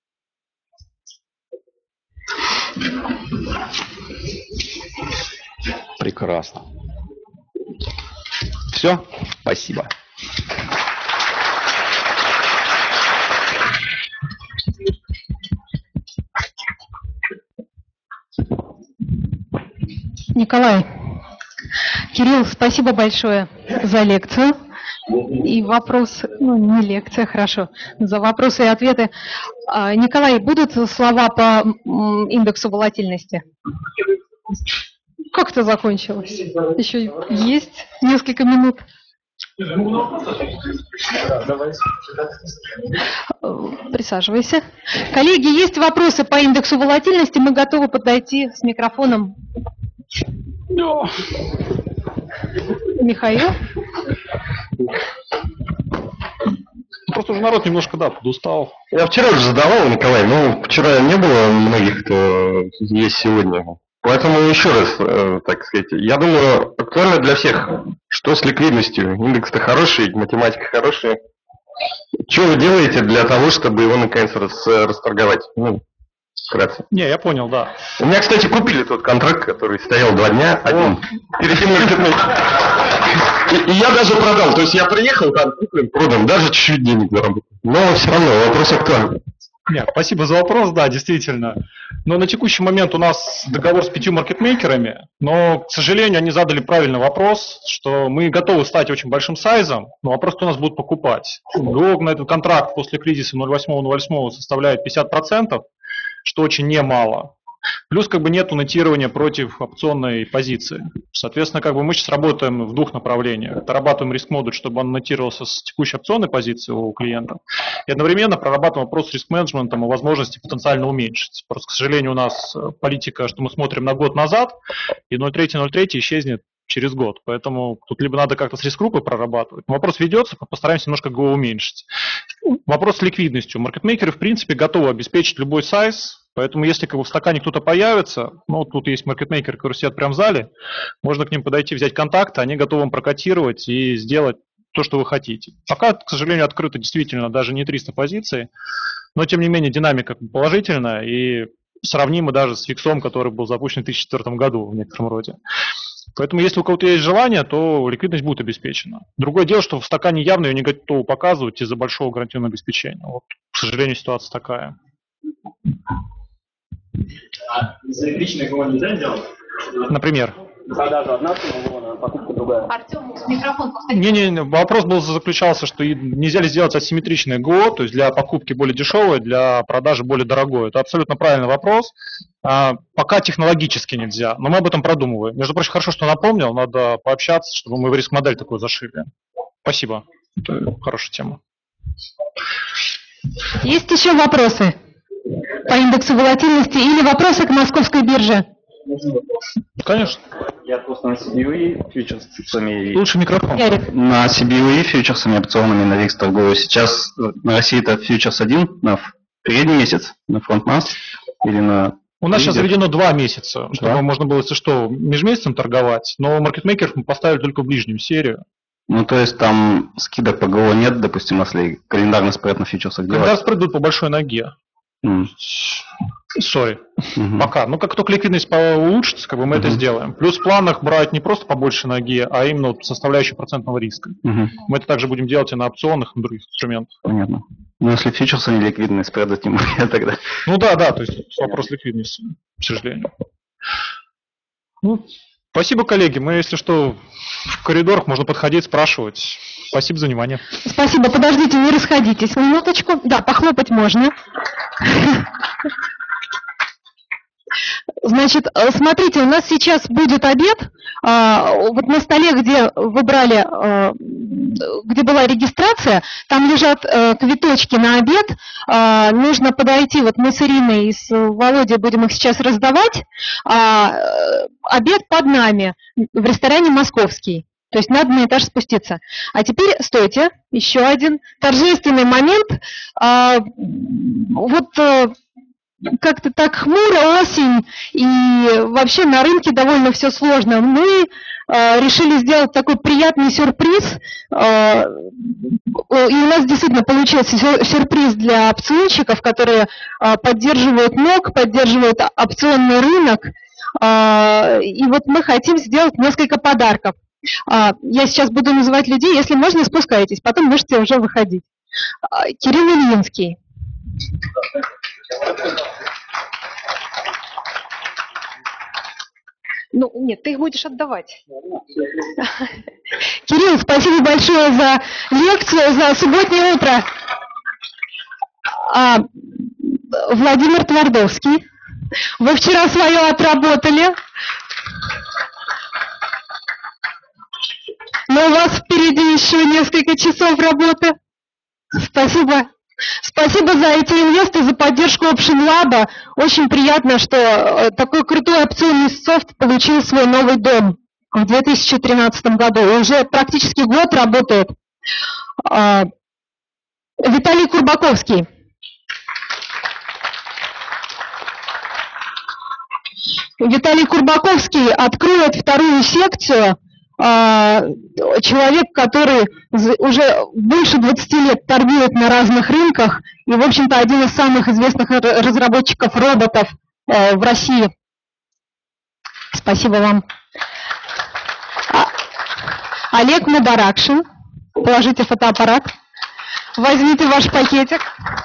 Прекрасно. Все, спасибо. Николай, Кирилл, спасибо большое за лекцию. И вопрос, ну не лекция, хорошо, за вопросы и ответы. Николай, будут слова по индексу волатильности? Как это закончилось? Еще есть несколько минут. Присаживайся. Коллеги, есть вопросы по индексу волатильности? Мы готовы подойти с микрофоном. Михаил? Просто уже народ немножко, да, подустал. Я вчера уже задавал, Николай, но вчера не было многих, кто есть сегодня. Поэтому еще раз, э, так сказать, я думаю, актуально для всех, что с ликвидностью. Индекс-то хороший, математика хорошая. Что вы делаете для того, чтобы его наконец рас, расторговать? Ну, вкратце. Не, я понял, да. У меня, кстати, купили тот контракт, который стоял два дня, один. Перед тем, как и, и я даже продал. То есть я приехал, там куплен, продам, даже чуть-чуть денег заработал. Но все равно вопрос актуальный. Нет, спасибо за вопрос, да, действительно. Но на текущий момент у нас договор с пятью маркетмейкерами, но, к сожалению, они задали правильный вопрос, что мы готовы стать очень большим сайзом, но вопрос, кто нас будет покупать. Долг на этот контракт после кризиса ноль восемь ноль восемь составляет пятьдесят процентов, что очень немало. Плюс как бы нет нотирования против опционной позиции. Соответственно, как бы мы сейчас работаем в двух направлениях. Дорабатываем риск-модуль, чтобы он нотировался с текущей опционной позиции у клиента. И одновременно прорабатываем вопрос с риск-менеджментом и возможности потенциально уменьшить. Просто, к сожалению, у нас политика, что мы смотрим на год назад, и ноль три ноль три исчезнет через год. Поэтому тут либо надо как-то с риск-группой прорабатывать. Вопрос ведется, постараемся немножко его уменьшить. Вопрос с ликвидностью. Маркетмейкеры, в принципе, готовы обеспечить любой сайз. Поэтому, если как бы в стакане кто-то появится, ну, тут есть маркетмейкеры, которые сидят прямо в зале, можно к ним подойти, взять контакты, они готовы вам прокотировать и сделать то, что вы хотите. Пока, к сожалению, открыто действительно даже не триста позиций, но, тем не менее, динамика положительная и сравнима даже с фиксом, который был запущен в две тысячи четвёртом году в некотором роде. Поэтому, если у кого-то есть желание, то ликвидность будет обеспечена. Другое дело, что в стакане явно ее не готовы показывать из-за большого гарантийного обеспечения. Вот, к сожалению, ситуация такая. А за личное ГО нельзя сделать? Например? Продажа одна сумма, покупка другая. Артем, микрофон повтори. Не-не, вопрос был заключался, что нельзя ли сделать асимметричное ГО, то есть для покупки более дешевое, для продажи более дорогое. Это абсолютно правильный вопрос. А, пока технологически нельзя, но мы об этом продумываем. Между прочим, хорошо, что напомнил, надо пообщаться, чтобы мы в риск-модель такую зашили. Спасибо. Это хорошая тема. Есть еще вопросы по индексу волатильности или вопросы к московской бирже? Конечно. Я просто на си би ю и фьючерсами. Лучше микрофон. На си би ю и фьючерсами опционами на ВИКС торгую. Сейчас на России это фьючерс один на передний месяц, на фронт-масс или на... У нас сейчас заведено два месяца, чтобы да? можно было, если что, межмесяцем торговать, но маркетмейкеров мы поставили только в ближнюю серию. Ну, то есть там скидок по ГО нет, допустим, если календарный спред на фьючерсах делать? Календарный спред будет по большой ноге. Сори. Mm. Пока. Ну, как только ликвидность улучшится, как бы мы mm-hmm. это сделаем. Плюс в планах брать не просто по большей ноге, а именно вот составляющую процентного риска. Mm-hmm. Мы это также будем делать и на опционах, и на других инструментах. Понятно. Ну, если фьючерсы не ликвидные, спреды тем более тогда. Ну да, да, то есть вопрос ликвидности, к сожалению. Ну, спасибо, коллеги. Мы, если что, в коридорах можно подходить, спрашивать. Спасибо за внимание. Спасибо. Подождите, не расходитесь. Минуточку. Да, похлопать можно. Значит, смотрите, у нас сейчас будет обед. Вот на столе, где вы брали, где была регистрация, там лежат квиточки на обед. Нужно подойти, вот мы с Ириной и с Володей будем их сейчас раздавать. Обед под нами в ресторане «Московский». То есть надо на этаж спуститься. А теперь, стойте, еще один торжественный момент. Вот как-то так хмуро, осень, и вообще на рынке довольно все сложно. Мы э, решили сделать такой приятный сюрприз, э, и у нас действительно получился сюрприз для опционщиков, которые э, поддерживают НОК, поддерживают опционный рынок, э, и вот мы хотим сделать несколько подарков. Э, я сейчас буду называть людей, если можно, спускайтесь, потом можете уже выходить. Э, Кирилл Ильинский. Ну, нет, ты их будешь отдавать. Кирилл, спасибо большое за лекцию, за субботнее утро. А, Владимир Твардовский, вы вчера свое отработали, но у вас впереди еще несколько часов работы. Спасибо. Спасибо за эти инвесты, за поддержку Option Lab. Очень приятно, что такой крутой опционный софт получил свой новый дом в две тысячи тринадцатом году. И уже практически год работает. Виталий Курбаковский. Виталий Курбаковский откроет вторую секцию. Человек, который уже больше двадцати лет торгует на разных рынках и, в общем-то, один из самых известных разработчиков роботов в России. Спасибо вам. Олег Мударакшин. Положите фотоаппарат. Возьмите ваш пакетик.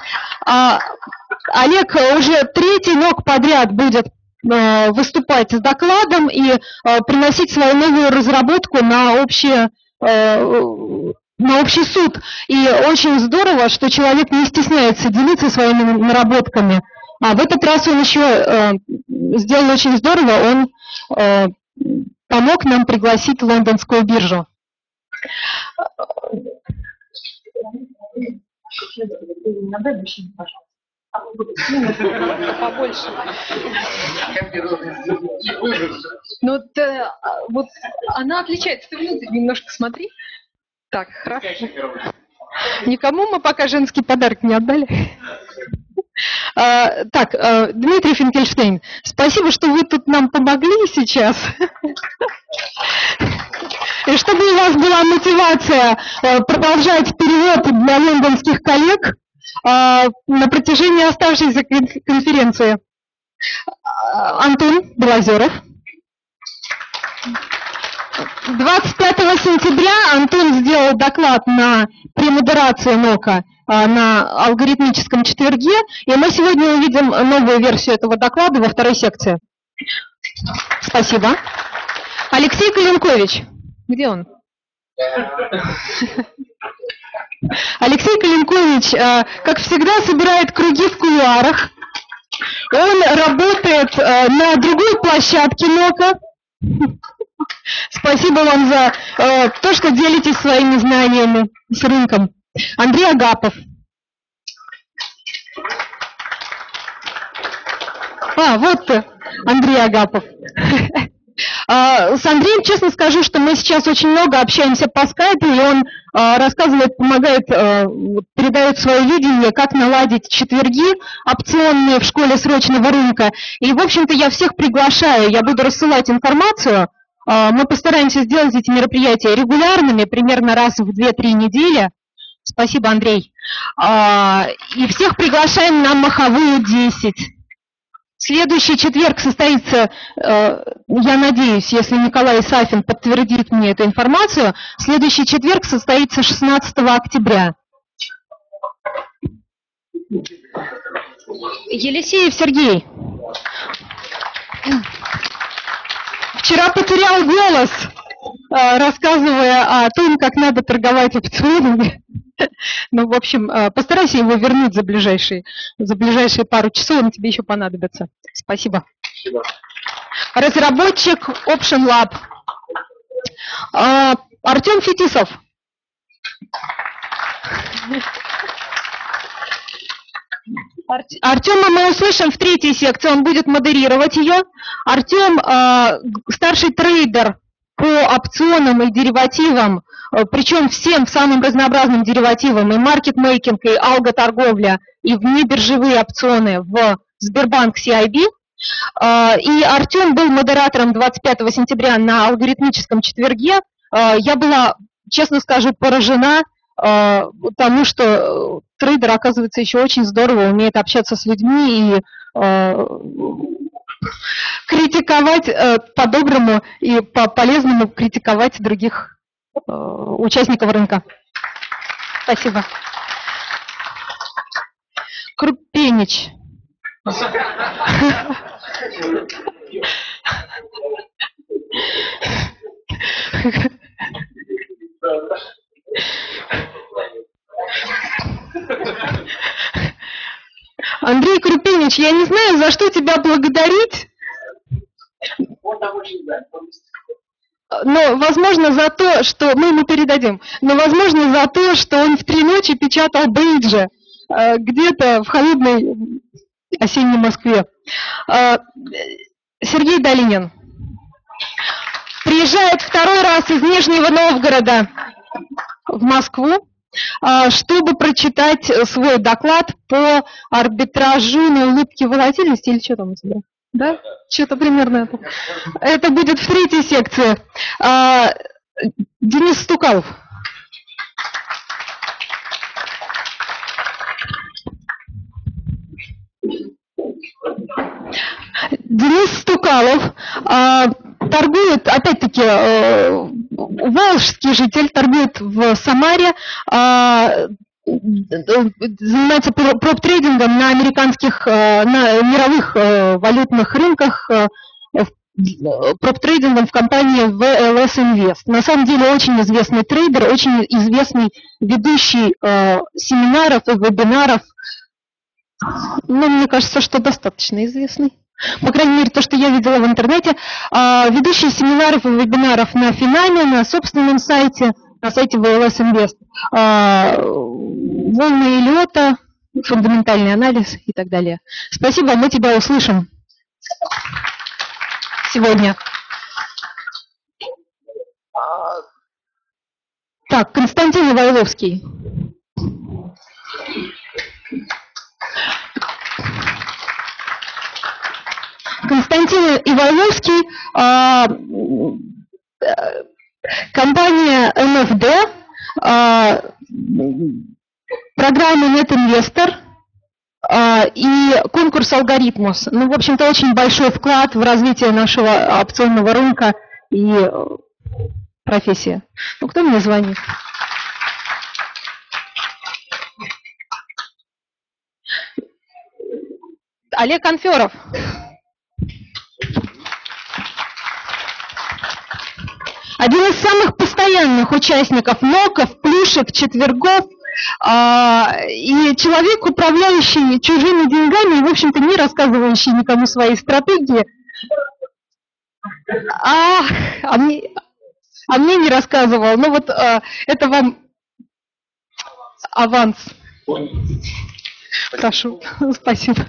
Олег уже третий НОК подряд будет выступать с докладом и приносить свою новую разработку на, общее, на общий суд. И очень здорово, что человек не стесняется делиться своими наработками. А в этот раз он еще сделал очень здорово, он помог нам пригласить лондонскую биржу. Побольше. Ну, вот она отличается. Ты внутрь немножко смотри. Так, хорошо. Никому мы пока женский подарок не отдали. А, так, а, Дмитрий Финкельштейн, спасибо, что вы тут нам помогли сейчас. И чтобы у вас была мотивация продолжать перевод для лондонских коллег на протяжении оставшейся конференции. Антон Белозеров. двадцать пятого сентября Антон сделал доклад на премодерацию НОКа на алгоритмическом четверге, и мы сегодня увидим новую версию этого доклада во второй секции. Спасибо. Алексей Калинкович. Где он? Алексей Калинкович, как всегда, собирает круги в кулуарах. Он работает на другой площадке НОКа. Спасибо вам за то, что делитесь своими знаниями с рынком. Андрей Агапов. А, вот ты, Андрей Агапов. С Андреем, честно скажу, что мы сейчас очень много общаемся по скайпу, и он рассказывает, помогает, передает свое видение, как наладить четверги опционные в школе срочного рынка. И, в общем-то, я всех приглашаю, я буду рассылать информацию. Мы постараемся сделать эти мероприятия регулярными, примерно раз в две-три недели. Спасибо, Андрей. И всех приглашаем на Маховую десять. Следующий четверг состоится, я надеюсь, если Николай Сафин подтвердит мне эту информацию, следующий четверг состоится шестнадцатого октября. Елисеев Сергей. Вчера потерял голос, рассказывая о том, как надо торговать опционами. Ну, в общем, постарайся его вернуть за ближайшие, за ближайшие пару часов, он тебе еще понадобится. Спасибо. Спасибо. Разработчик Option Lab. Артем Фетисов. Артема мы услышим в третьей секции, он будет модерировать ее. Артем старший трейдер по опционам и деривативам, причем всем самым разнообразным деривативам, и маркетмейкинг, и алготорговля, и внебиржевые опционы в Сбербанк си ай би. И Артем был модератором двадцать пятого сентября на алгоритмическом четверге. Я была, честно скажу, поражена тому, что трейдер, оказывается, еще очень здорово умеет общаться с людьми и критиковать по-доброму и по-полезному критиковать других участников рынка. Спасибо. Крупенич. Андрей Крупенич, я не знаю, за что тебя благодарить. Но, возможно, за то, что мы ему передадим, но, возможно, за то, что он в три ночи печатал бейджи где-то в холодной осенней Москве. Сергей Долинин приезжает второй раз из Нижнего Новгорода в Москву, чтобы прочитать свой доклад по арбитражу на улыбке волатильности, или что там у тебя? Да? Что-то примерно это. Это будет в третьей секции. Денис Стукалов. Денис Стукалов торгует, опять-таки, волжский житель, торгует в Самаре, занимается проп-трейдингом на американских, на мировых валютных рынках, проп-трейдингом в компании ви эл эс Invest. На самом деле очень известный трейдер, очень известный ведущий семинаров и вебинаров. Ну, мне кажется, что достаточно известный. По крайней мере, то, что я видела в интернете. Ведущий семинаров и вебинаров на Финаме, на собственном сайте, на сайте ви эл эс Invest. Волны Эллиота, фундаментальный анализ и так далее. Спасибо, мы тебя услышим сегодня. Так, Константин Ивайловский. Константин Ивайловский, компания эн эф ди, программа NetInvestor и конкурс Алгоритмус. Ну, в общем-то, очень большой вклад в развитие нашего опционного рынка и профессии. Ну, кто мне звонит? Олег Анферов. Один из самых постоянных участников ноков, плюшек, четвергов, и человек, управляющий чужими деньгами, в общем-то, не рассказывающий никому свои стратегии. А, а, мне, а мне не рассказывал. Ну вот а, это вам аванс. Прошу, спасибо.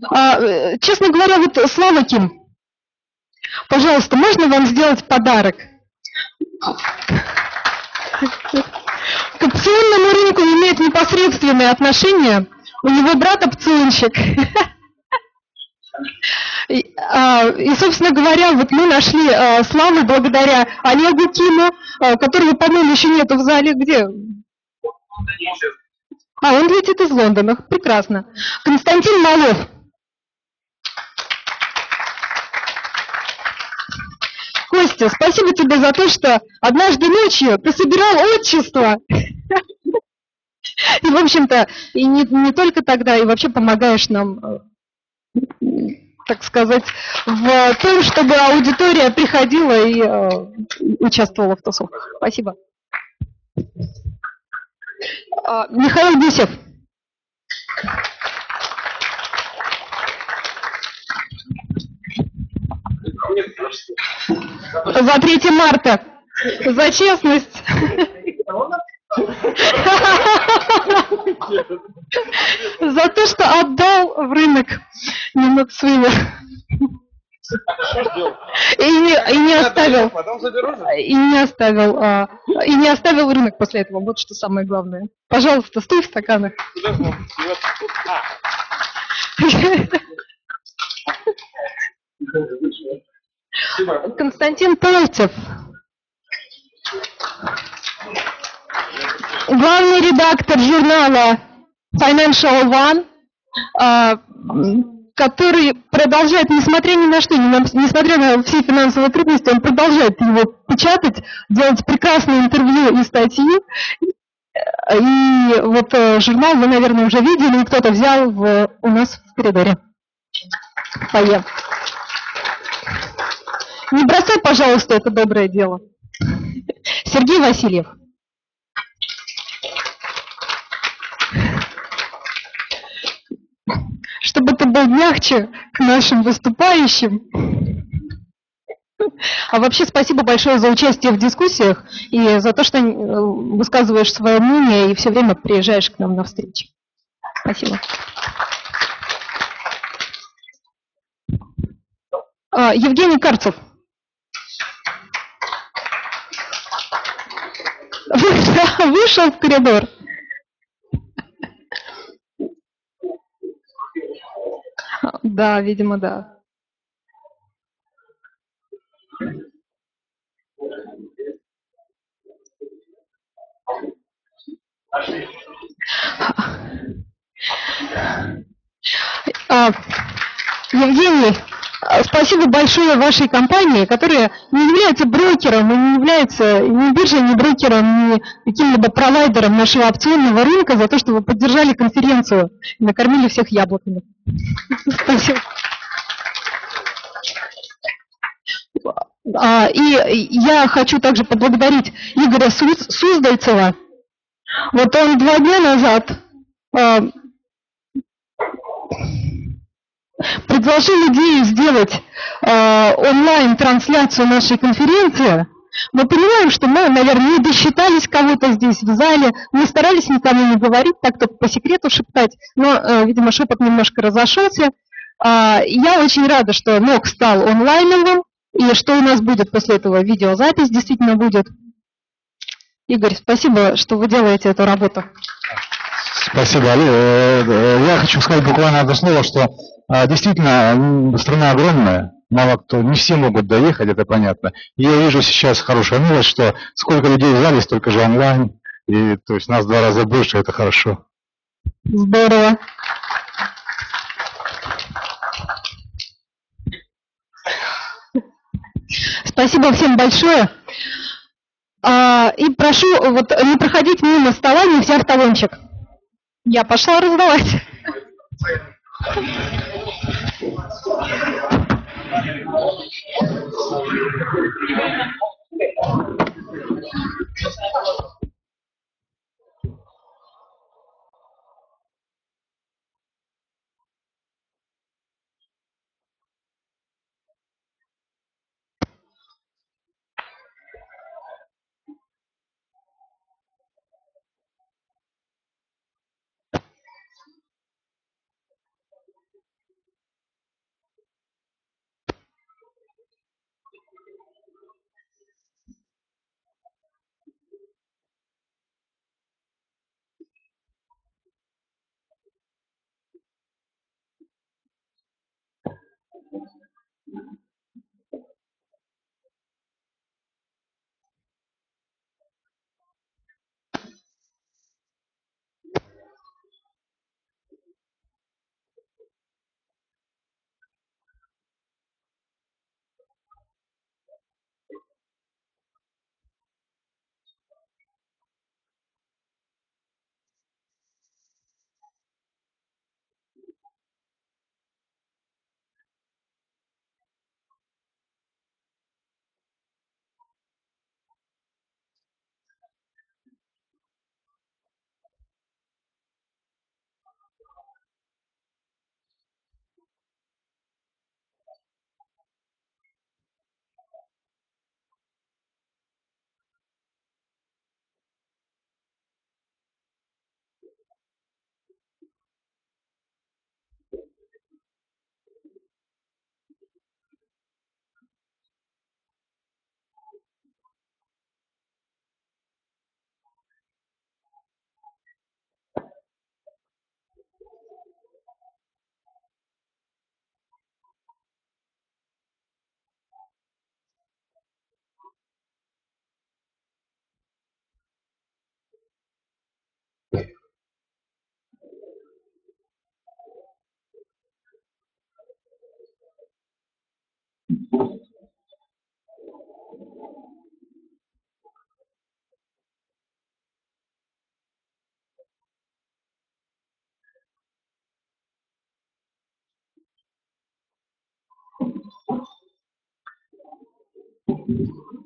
А, э, честно говоря, вот Слава Ким, пожалуйста, можно вам сделать подарок? К опционному рынку имеет непосредственное отношение. У него брат опционщик. И, а, и, собственно говоря, вот мы нашли а, Славу благодаря Олегу Киму, а, которого, по-моему, еще нету в зале. Где? А, он летит из Лондона. Прекрасно. Константин Малов. Костя, спасибо тебе за то, что однажды ночью ты собирал отчество. И, в общем-то, и не, не только тогда, и вообще помогаешь нам, так сказать, в том, чтобы аудитория приходила и э, участвовала в тусовках. Спасибо. А, Михаил Гусев. За третье марта. За честность. За то, что отдал в рынок немного своего. И не, и не оставил. И не оставил. А, и не оставил рынок после этого. Вот что самое главное. Пожалуйста, стой в стаканах. Константин Полцев. Главный редактор журнала Financial One, который продолжает, несмотря ни на что, несмотря на все финансовые трудности, он продолжает его печатать, делать прекрасные интервью и статьи. И вот журнал вы, наверное, уже видели, и кто-то взял в, у нас в коридоре. Поем. Не бросай, пожалуйста, это доброе дело. Сергей Васильев. Чтобы ты был мягче к нашим выступающим. А вообще спасибо большое за участие в дискуссиях и за то, что высказываешь свое мнение и все время приезжаешь к нам на встречи. Спасибо. А, Евгений Карцев. Вышел в коридор. Да, видимо, да. А, Евгений, спасибо большое вашей компании, которая не является брокером, и не является ни биржей, ни брокером, ни каким-либо провайдером нашего опционного рынка за то, что вы поддержали конференцию и накормили всех яблоками. Спасибо. А, и я хочу также поблагодарить Игоря Суздальцева. Вот он два дня назад а, предложил идею сделать а, онлайн-трансляцию нашей конференции. Мы понимаем, что мы, наверное, не досчитались кого-то здесь в зале, не старались никому не говорить, так только по секрету шептать, но, а, видимо, шепот немножко разошелся. А, я очень рада, что МОК стал онлайновым, и что у нас будет после этого видеозапись действительно будет. Игорь, спасибо, что вы делаете эту работу. Спасибо, Али. Я хочу сказать буквально одно слово, что действительно страна огромная, мало кто, не все могут доехать, это понятно. И я вижу сейчас хорошая новость, что сколько людей в зале, столько же онлайн, и то есть нас в два раза больше, это хорошо. Здорово. Спасибо всем большое. А, и прошу вот не проходить мимо стола, не взяв талончик. Я пошла раздавать. Thank you.